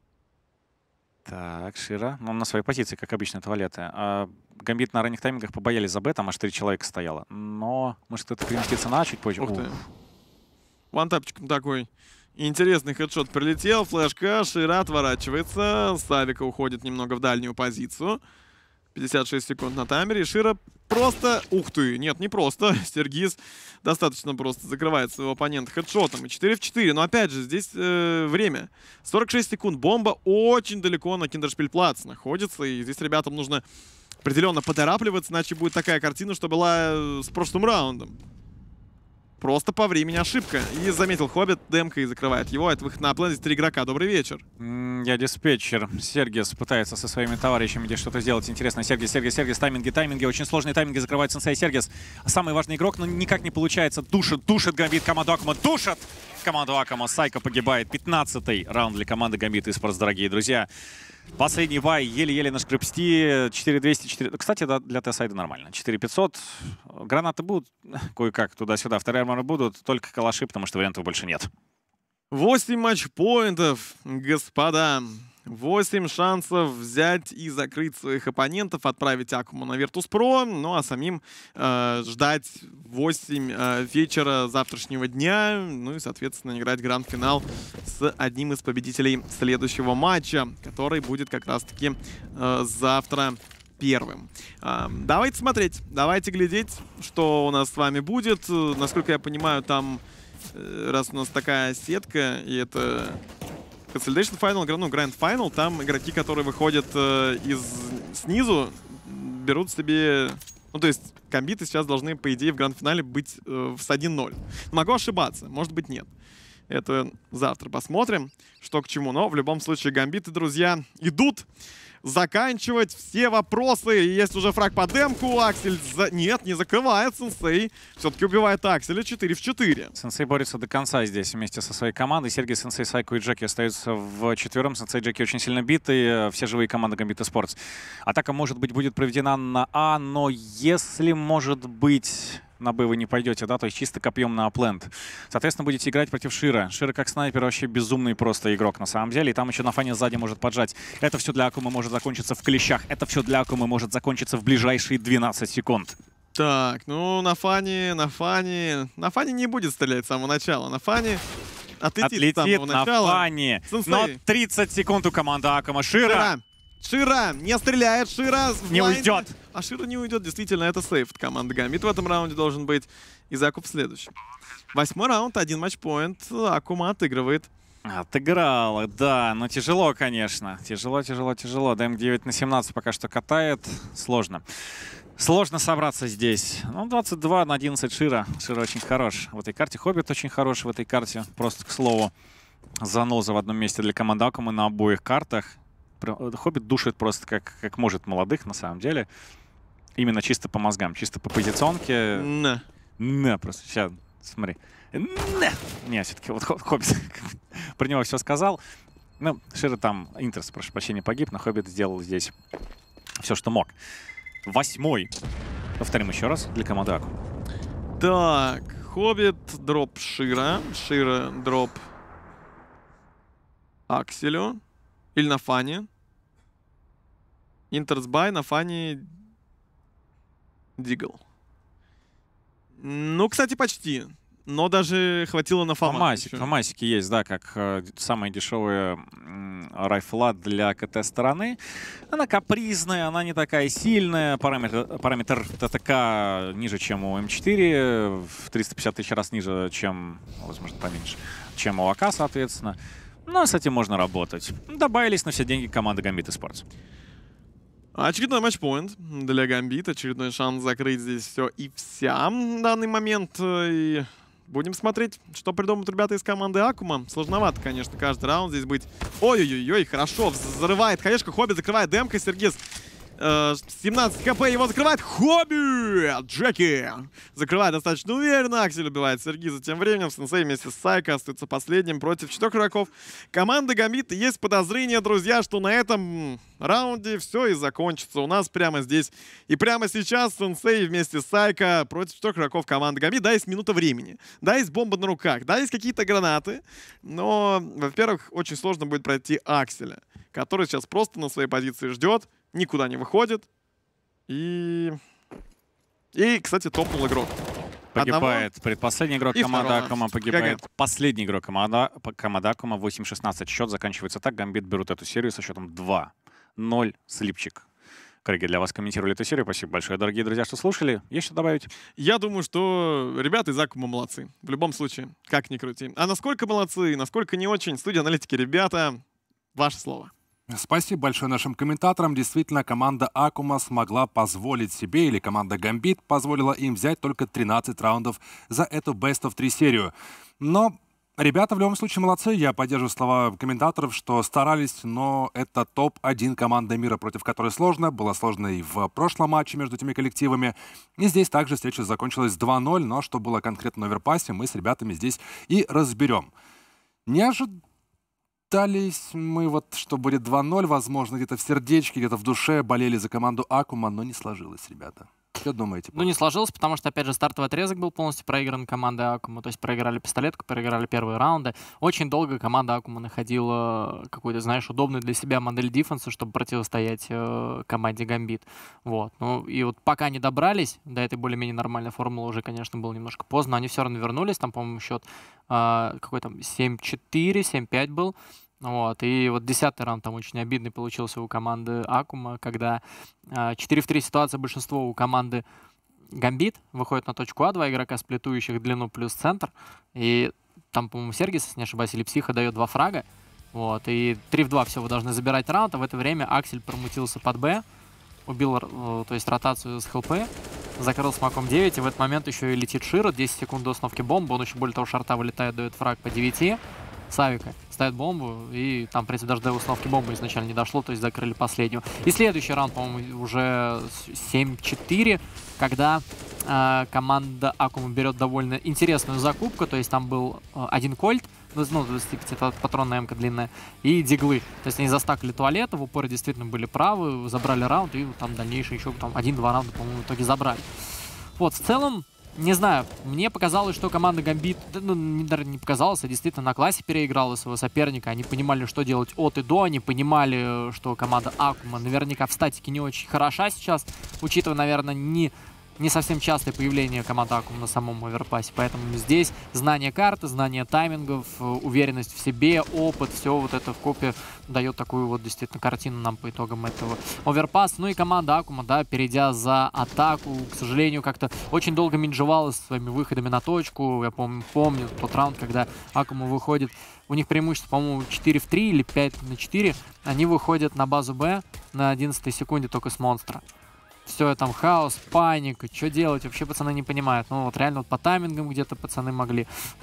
Так, Шира. Ну, на своей позиции, как обычно, туалеты. А, Гамбит на ранних таймингах побоялись за Б, там аж три человека стояло. Но, может, кто-то переместится на А чуть позже. Ух ты. Вантапчиком такой интересный хедшот прилетел. Флешка, Шира отворачивается. Савика уходит немного в дальнюю позицию. пятьдесят шесть секунд на таймере. И Шира просто... Ух ты, нет, не просто. Сергис достаточно просто закрывает своего оппонента хедшотом. И четыре в четыре. Но опять же, здесь э, время. сорок шесть секунд. Бомба очень далеко на Киндершпильплац находится. И здесь ребятам нужно определенно поторапливаться, иначе будет такая картина, что была с прошлым раундом. Просто по времени ошибка. И заметил Хоббит, демка и закрывает его. Это выход на план. Здесь три игрока. Добрый вечер. Я диспетчер. Сергис пытается со своими товарищами здесь что-то сделать интересное. Сергис, Сергис, Сергис. Тайминги, тайминги. Очень сложные тайминги закрывает Сенсей Сергис. Самый важный игрок, но никак не получается. Душит, душит Гамбит команду Акума. Душит! команду Акума. Сайко погибает. пятнадцатый раунд для команды Гамбит Esports, дорогие друзья. Последний бай еле-еле нашкрепсти. четыре двести, четыре... Кстати, да, для Т-сайда нормально. четыре пятьсот. Гранаты будут кое-как туда-сюда. Вторые арморы будут. Только калаши, потому что вариантов больше нет. восемь матчпоинтов, господа. восемь шансов взять и закрыть своих оппонентов, отправить Акуму на Virtus.pro, ну а самим э, ждать восемь э, вечера завтрашнего дня, ну и, соответственно, играть гранд-финал с одним из победителей следующего матча, который будет как раз-таки э, завтра первым. Э, давайте смотреть, давайте глядеть, что у нас с вами будет. Насколько я понимаю, там, э, раз у нас такая сетка, и это... Consolidation Final, ну, Grand Final, там игроки, которые выходят э, из снизу, берут себе... Ну, то есть, Гамбиты сейчас должны, по идее, в Гранд-финале быть э, с один ноль. Могу ошибаться, может быть, нет. Это завтра посмотрим, что к чему. Но в любом случае, Гамбиты, друзья, идут заканчивать все вопросы. Есть уже фраг по демку. Аксель за... Нет, не закрывает Сенсей. Все-таки убивает Акселя четыре в четыре. Сенсей борется до конца здесь вместе со своей командой. Сергей, Сенсей, Сайко и Джеки остаются в четвером. Сенсей и Джеки очень сильно биты. Все живые команды Гамбит Esports. Атака, может быть, будет проведена на А, но если, может быть... На Б вы не пойдете, да, то есть чисто копьем на апленд. Соответственно, будете играть против Шира. Шира как снайпер вообще безумный просто игрок на самом деле. И там еще на фане сзади может поджать. Это все для Акумы может закончиться в клещах. Это все для Акумы может закончиться в ближайшие двенадцать секунд. Так, ну на фане, на фане... На фане не будет стрелять с самого начала. На фане отлетит, отлетит с самого на начала. фане. Сенсей. Но тридцать секунд у команды Акума. Шира! Шира! Шира! Не стреляет! Шира! Не уйдет! А Шира не уйдет, действительно, это сейф от команды Гамбит в этом раунде должен быть. И Закуп в следующем. Восьмой раунд, один матчпоинт. Акума отыгрывает. Отыграла, да, но тяжело, конечно. Тяжело, тяжело, тяжело. ДМ девять на семнадцать пока что катает. Сложно. Сложно собраться здесь. Ну, двадцать два на одиннадцать Шира. Шира очень хорош. В этой карте Хоббит очень хорош в этой карте. Просто, к слову, заноза в одном месте для команды Акумы на обоих картах. Хоббит душит просто как, как может молодых, на самом деле. Именно чисто по мозгам, чисто по позиционке. На. На, просто сейчас, смотри. На. Не, все-таки вот Хоббит про него все сказал. Ну, Шира там, Интерс, прошу прощения, погиб, но Хоббит сделал здесь все, что мог. Восьмой. Повторим еще раз для команды Аку. Так, Хоббит, дроп Шира. Шира, дроп Акселю. Или на фане. Интерсбай на фане Дигл. Ну, кстати, почти. Но даже хватило на фамас. Фамасик, фамасики есть, да, как э, самая дешевая э, райфла для КТ стороны. Она капризная, она не такая сильная. Параметр, параметр ТТК ниже, чем у М четыре. В триста пятьдесят тысяч раз ниже, чем, возможно, поменьше, чем у АК, соответственно. Но с этим можно работать. Добавились на все деньги команды Гамбит Esports. Очередной матчпоинт для Гамбит. Очередной шанс закрыть здесь все и вся в данный момент. И будем смотреть, что придумают ребята из команды Акума. Сложновато, конечно, каждый раунд здесь быть. Ой-ой-ой, хорошо. Взрывает хаешка. Хоббит закрывает демка. Сергис семнадцать хп, его закрывает Хоббит! Джеки закрывает достаточно уверенно. Аксель убивает Сергиза тем временем. Сенсей вместе с Сайко остается последним против четырех игроков команды Гамбит. Есть подозрение, друзья, что на этом раунде все и закончится. У нас прямо здесь и прямо сейчас Сенсей вместе с Сайко против четырех игроков команды Гамбит. Да, есть минута времени. Да, есть бомба на руках. Да, есть какие-то гранаты. Но, во-первых, очень сложно будет пройти Акселя, который сейчас просто на своей позиции ждет, никуда не выходит. И... И, кстати, топнул игрок. Погибает Одного... предпоследний игрок команды Акума. Погибает Гаган. Последний игрок команды Акума. восемь шестнадцать. Счет заканчивается так. Гамбит берут эту серию со счетом два ноль. Слипчик. Коллеги, для вас комментировали эту серию. Спасибо большое, дорогие друзья, что слушали. Есть что добавить? Я думаю, что ребята из Акума молодцы. В любом случае, как ни крути. А насколько молодцы, насколько не очень, студия аналитики, ребята, ваше слово. Спасибо большое нашим комментаторам. Действительно, команда Акума смогла позволить себе, или команда Гамбит позволила им взять только тринадцать раундов за эту бест оф три серию. Но Ребята в любом случае молодцы. Я поддерживаю слова комментаторов, что старались, но это топ один команда мира, против которой сложно. Было сложно и в прошлом матче между этими коллективами. И здесь также встреча закончилась два ноль, но что было конкретно на оверпассе, мы с ребятами здесь и разберем. Не ожидались мы, вот, что будет два ноль, возможно, где-то в сердечке, где-то в душе болели за команду Акума, но не сложилось, ребята. Что думаете? Ну, не сложилось, потому что, опять же, стартовый отрезок был полностью проигран командой Акума. То есть проиграли пистолетку, проиграли первые раунды. Очень долго команда Акума находила какую-то, знаешь, удобную для себя модель дефенса, чтобы противостоять э, команде Гамбит. Вот. Ну, и вот пока не добрались до этой более-менее нормальной формулы, уже, конечно, было немножко поздно. Они все равно вернулись. Там, по-моему, счет э, какой там семь четыре, семь пять был. Вот. И вот десятый раунд там очень обидный получился у команды Акума, когда э, четыре в три ситуация большинство у команды Гамбит выходит на точку А, два игрока, сплитующих длину плюс центр. И там, по-моему, Сергис, если не ошибаюсь, или Психа дает два фрага. Вот. И три в два все, вы должны забирать раунд, а в это время Аксель промутился под Б, убил э, то есть ротацию с ХЛП, закрыл смоком девять, и в этот момент еще и летит Широ, десять секунд до установки бомбы, он еще более того шарта вылетает, дает фраг по девяти. Савика ставит бомбу, и там, в принципе, даже до установки бомбы изначально не дошло, то есть закрыли последнюю. И следующий раунд, по-моему, уже семь четыре, когда э, команда Акума берет довольно интересную закупку, то есть там был э, один кольт, ну, двадцать пять патронная эмка длинная, и диглы. То есть они застакали туалеты, в упоре действительно были правы, забрали раунд, и там дальнейшие еще там один-два раунда, по-моему, в итоге забрали. Вот, в целом, не знаю, мне показалось, что команда Гамбит, ну, не, не показалось, а действительно на классе переиграла своего соперника. Они понимали, что делать от и до, они понимали, что команда Акума наверняка в статике не очень хороша сейчас, учитывая, наверное, не, не совсем частое появление команды Акума на самом оверпассе. Поэтому здесь знание карты, знание таймингов, уверенность в себе, опыт, все вот это в купе дает такую вот действительно картину нам по итогам этого оверпасса. Ну и команда Акума, да, перейдя за атаку, к сожалению, как-то очень долго минжевала своими выходами на точку. Я помню, помню тот раунд, когда Акума выходит, у них преимущество, по-моему, четыре в три или пять на четыре. Они выходят на базу Б на одиннадцатой секунде только с монстра. Все, там хаос, паника, что делать, вообще пацаны не понимают. Ну вот реально вот по таймингам где-то пацаны могли,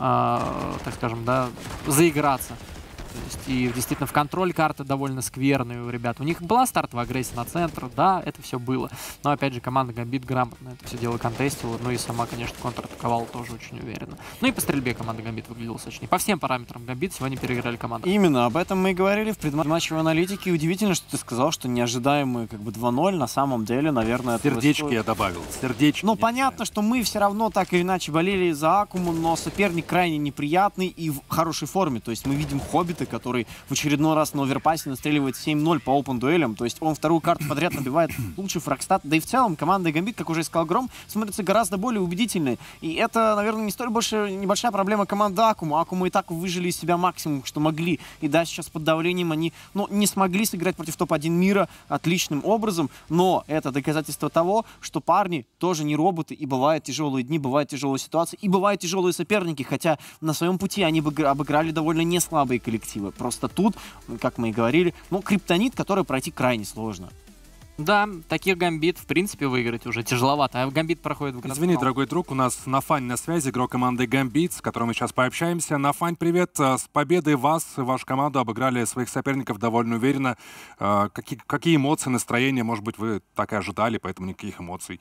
э, так скажем, да, заиграться. То есть и действительно в контроль карты довольно скверные у ребят. У них была стартовая агрессия на центр, да, это все было. Но опять же команда Гамбит грамотно это все дело контестила. Ну и сама, конечно, контратаковала тоже очень уверенно. Ну и по стрельбе команда Гамбит выглядела сочнее. По всем параметрам Гамбит сегодня переиграли команду. Именно, об этом мы и говорили в предматчевой аналитике. Удивительно, что ты сказал, что неожидаемые как бы два ноль на самом деле, наверное... Сердечки стоит... я добавил, сердечки. Ну понятно, что мы все равно так или иначе болели за Акуму, но соперник крайне неприятный и в хорошей форме. То есть мы видим Хоббита, который в очередной раз на оверпассе настреливает семь ноль по опен дуэлям. То есть он вторую карту подряд набивает лучший фрагстат. Да и в целом команда Гамбит, как уже сказал Гром, смотрится гораздо более убедительной. И это, наверное, не столь больше небольшая проблема команды Акума. Акума и так выжили из себя максимум, что могли. И да, сейчас под давлением они, ну, не смогли сыграть против топ один мира отличным образом. Но это доказательство того, что парни тоже не роботы. И бывают тяжелые дни, бывают тяжелые ситуации. И бывают тяжелые соперники. Хотя на своем пути они обыграли довольно не слабые коллективы. Просто тут, как мы и говорили, ну, криптонит, который пройти крайне сложно. Да, таких Гамбит, в принципе, выиграть уже тяжеловато. А Гамбит проходит в гранд-финал. Извини, дорогой друг, у нас Нафань на связи, игрок команды Гамбит, с которым мы сейчас пообщаемся. Нафань, привет. С победой вас и вашу команду обыграли своих соперников довольно уверенно. Какие, какие эмоции, настроения, может быть, вы так и ожидали, поэтому никаких эмоций?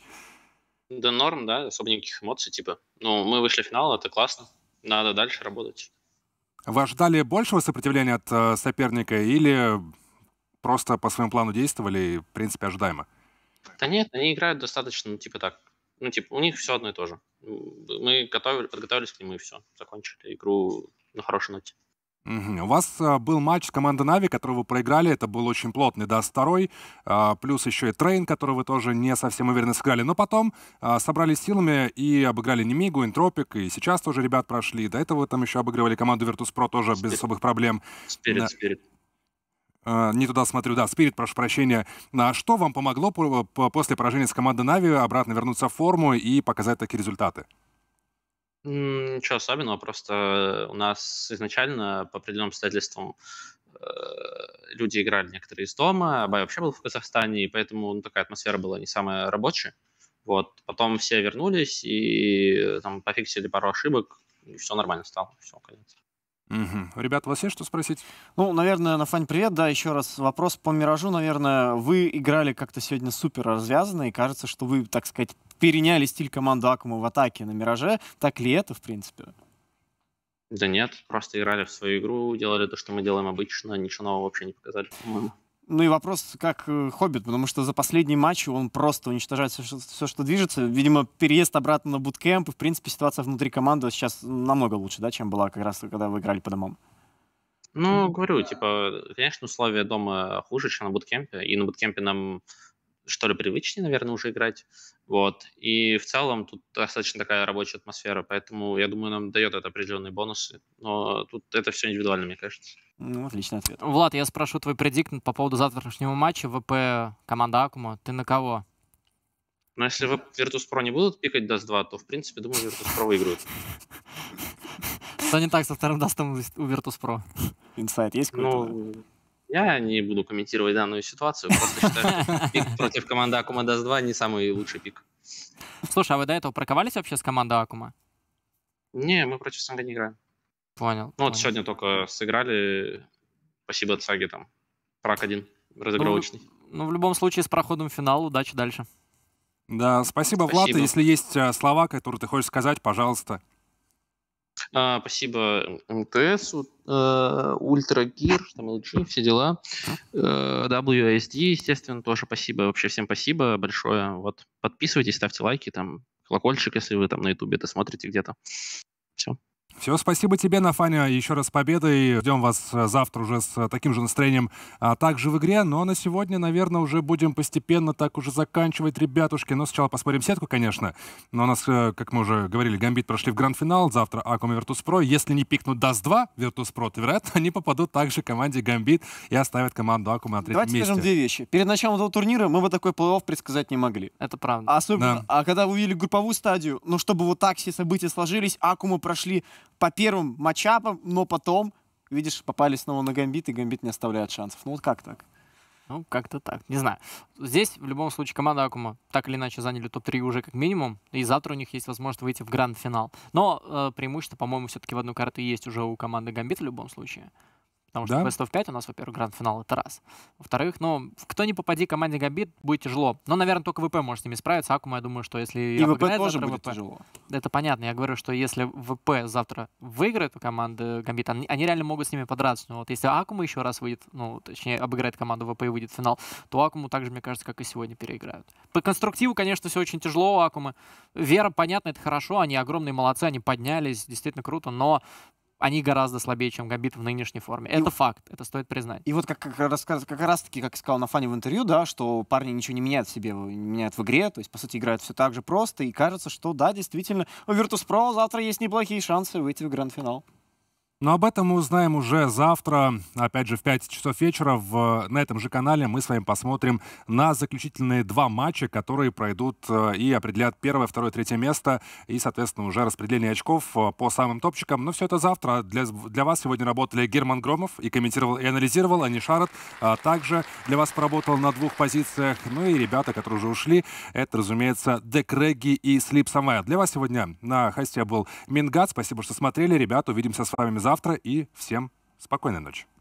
Да норм, да, особо никаких эмоций, типа. Ну, мы вышли в финал, это классно. Надо дальше работать. Вы ожидали большего сопротивления от э, соперника или просто по своему плану действовали и, в принципе, ожидаемо? Да нет, они играют достаточно, ну, типа так. Ну, типа, у них все одно и то же. Мы готовили, подготовились к нему и все. Закончили игру на хорошей ноте. Угу. У вас а, был матч с командой Нави, который вы проиграли. Это был очень плотный, да, второй. А, плюс еще и Трейн, который вы тоже не совсем уверенно сыграли. Но потом а, собрались силами и обыграли Немигу, Энтропик. И сейчас тоже ребят прошли. До этого вы там еще обыгрывали команду Virtus.pro тоже без особых проблем. Спирит, Спирит. А, не туда смотрю, да, Спирит, прошу прощения. А что вам помогло по по после поражения с командой Нави обратно вернуться в форму и показать такие результаты? Ничего особенного, просто у нас изначально по определенным обстоятельствам э, люди играли некоторые из дома, Абай вообще был в Казахстане, и поэтому ну, такая атмосфера была не самая рабочая. Вот. Потом все вернулись и там пофиксили пару ошибок, и все нормально стало, все, конец. Угу. Ребята, у вас есть что спросить? Ну, наверное, Нафань, привет. Да, еще раз вопрос по Миражу. Наверное, вы играли как-то сегодня супер развязанно, и кажется, что вы, так сказать, переняли стиль команды Акума в атаке на Мираже. Так ли это, в принципе? Да нет, просто играли в свою игру, делали то, что мы делаем обычно, ничего нового вообще не показали, по-моему. Ну и вопрос, как э, Хоббит, потому что за последние матчи он просто уничтожает все, что, все, что движется. Видимо, переезд обратно на буткемп, и, в принципе, ситуация внутри команды сейчас намного лучше, да, чем была как раз, когда вы играли по домам. Ну, говорю, типа, конечно, условия дома хуже, чем на буткемпе, и на буткемпе нам, что ли, привычнее, наверное, уже играть, вот, и в целом тут достаточно такая рабочая атмосфера, поэтому, я думаю, нам дает это определенные бонусы, но тут это все индивидуально, мне кажется. Ну, отличный ответ. Влад, я спрошу твой предикт по поводу завтрашнего матча ВП команда Акума. Ты на кого? Но если вы Virtus.pro не будут пикать даст два, то, в принципе, думаю, Virtus.pro выиграют. Что не так со вторым дастом у Virtus.pro? Инсайт есть какой-то? Ну, я не буду комментировать данную ситуацию, просто считаю, что пик против команды Акума даст два не самый лучший пик. Слушай, а вы до этого проковались вообще с командой Акума? Не, мы против Санга не играем. Понял. Ну вот понял. сегодня только сыграли, спасибо Цаге, там, прак один, разыгровочный. Ну, ну, в любом случае, с проходом в финал, удачи дальше. Да, спасибо, Спасибо. Влад. Если есть э, слова, которые ты хочешь сказать, пожалуйста. А, спасибо МТС, Ультра Гир, там эл джи, все дела. Э, дабл ю эс ди, естественно, тоже спасибо. Вообще всем спасибо большое. Вот, подписывайтесь, ставьте лайки, там, колокольчик, если вы там на ютубе это смотрите где-то. Все. Все, спасибо тебе, Нафаня, еще раз с победой. Ждем вас э, завтра уже с э, таким же настроением, а также в игре. Но на сегодня, наверное, уже будем постепенно так уже заканчивать, ребятушки. Но сначала посмотрим сетку, конечно. Но у нас, э, как мы уже говорили, Гамбит прошли в гранд-финал. Завтра Акума Virtus.pro. Если не пикнут даст два Virtus.pro, то, вероятно, они попадут также к команде Гамбит и оставят команду Акума на третьем Давайте месте. скажем две вещи. Перед началом этого турнира мы бы такой плей-офф предсказать не могли. Это правда. Особенно, Да. а когда вы увидели групповую стадию, ну, чтобы вот так все события сложились, Акумы прошли по первым матчапам, но потом, видишь, попали снова на Гамбит, и Гамбит не оставляет шансов. Ну вот как так? Ну, как-то так. Не знаю. Здесь, в любом случае, команда Акума так или иначе заняли топ три уже как минимум, и завтра у них есть возможность выйти в гранд-финал. Но э, преимущество, по-моему, все-таки в одну карту есть уже у команды Гамбит в любом случае. Потому что Да. Best of пять у нас, во-первых, гранд-финал, это раз. Во-вторых, ну, кто не попади команде Гамбит, будет тяжело. Но, наверное, только ВП может с ними справиться. Акума, я думаю, что если И ВП обыграет тоже завтра будет ВП, тяжело. это понятно. Я говорю, что если ВП завтра выиграет у команды Гамбит, они, они реально могут с ними подраться. Но вот если Акума еще раз выйдет, ну, точнее, обыграет команду ВП и выйдет в финал, то Акуму также, мне кажется, как и сегодня, переиграют. По конструктиву, конечно, все очень тяжело у Акумы. Вера, понятно, это хорошо, они огромные молодцы, они поднялись, действительно круто, но они гораздо слабее, чем Гамбит в нынешней форме. Это факт, это стоит признать. И вот как, как, раз, как раз таки, как сказал Нафаня в интервью, да, что парни ничего не меняют в себе, не меняют в игре, то есть, по сути, играют все так же просто, и кажется, что, да, действительно, у Virtus.pro завтра есть неплохие шансы выйти в гранд-финал. Но об этом мы узнаем уже завтра, опять же, в пять часов вечера. В, на этом же канале мы с вами посмотрим на заключительные два матча, которые пройдут э, и определят первое, второе, третье место. И, соответственно, уже распределение очков э, по самым топчикам. Но все это завтра. Для, для вас сегодня работали Герман Громов и комментировал, и анализировал, а не Шарат. А также для вас поработал на двух позициях. Ну и ребята, которые уже ушли, это, разумеется, Декреги и Слип Самая. Для вас сегодня на хосте был Мингад. Спасибо, что смотрели. Ребята, увидимся с вами завтра. И всем спокойной ночи.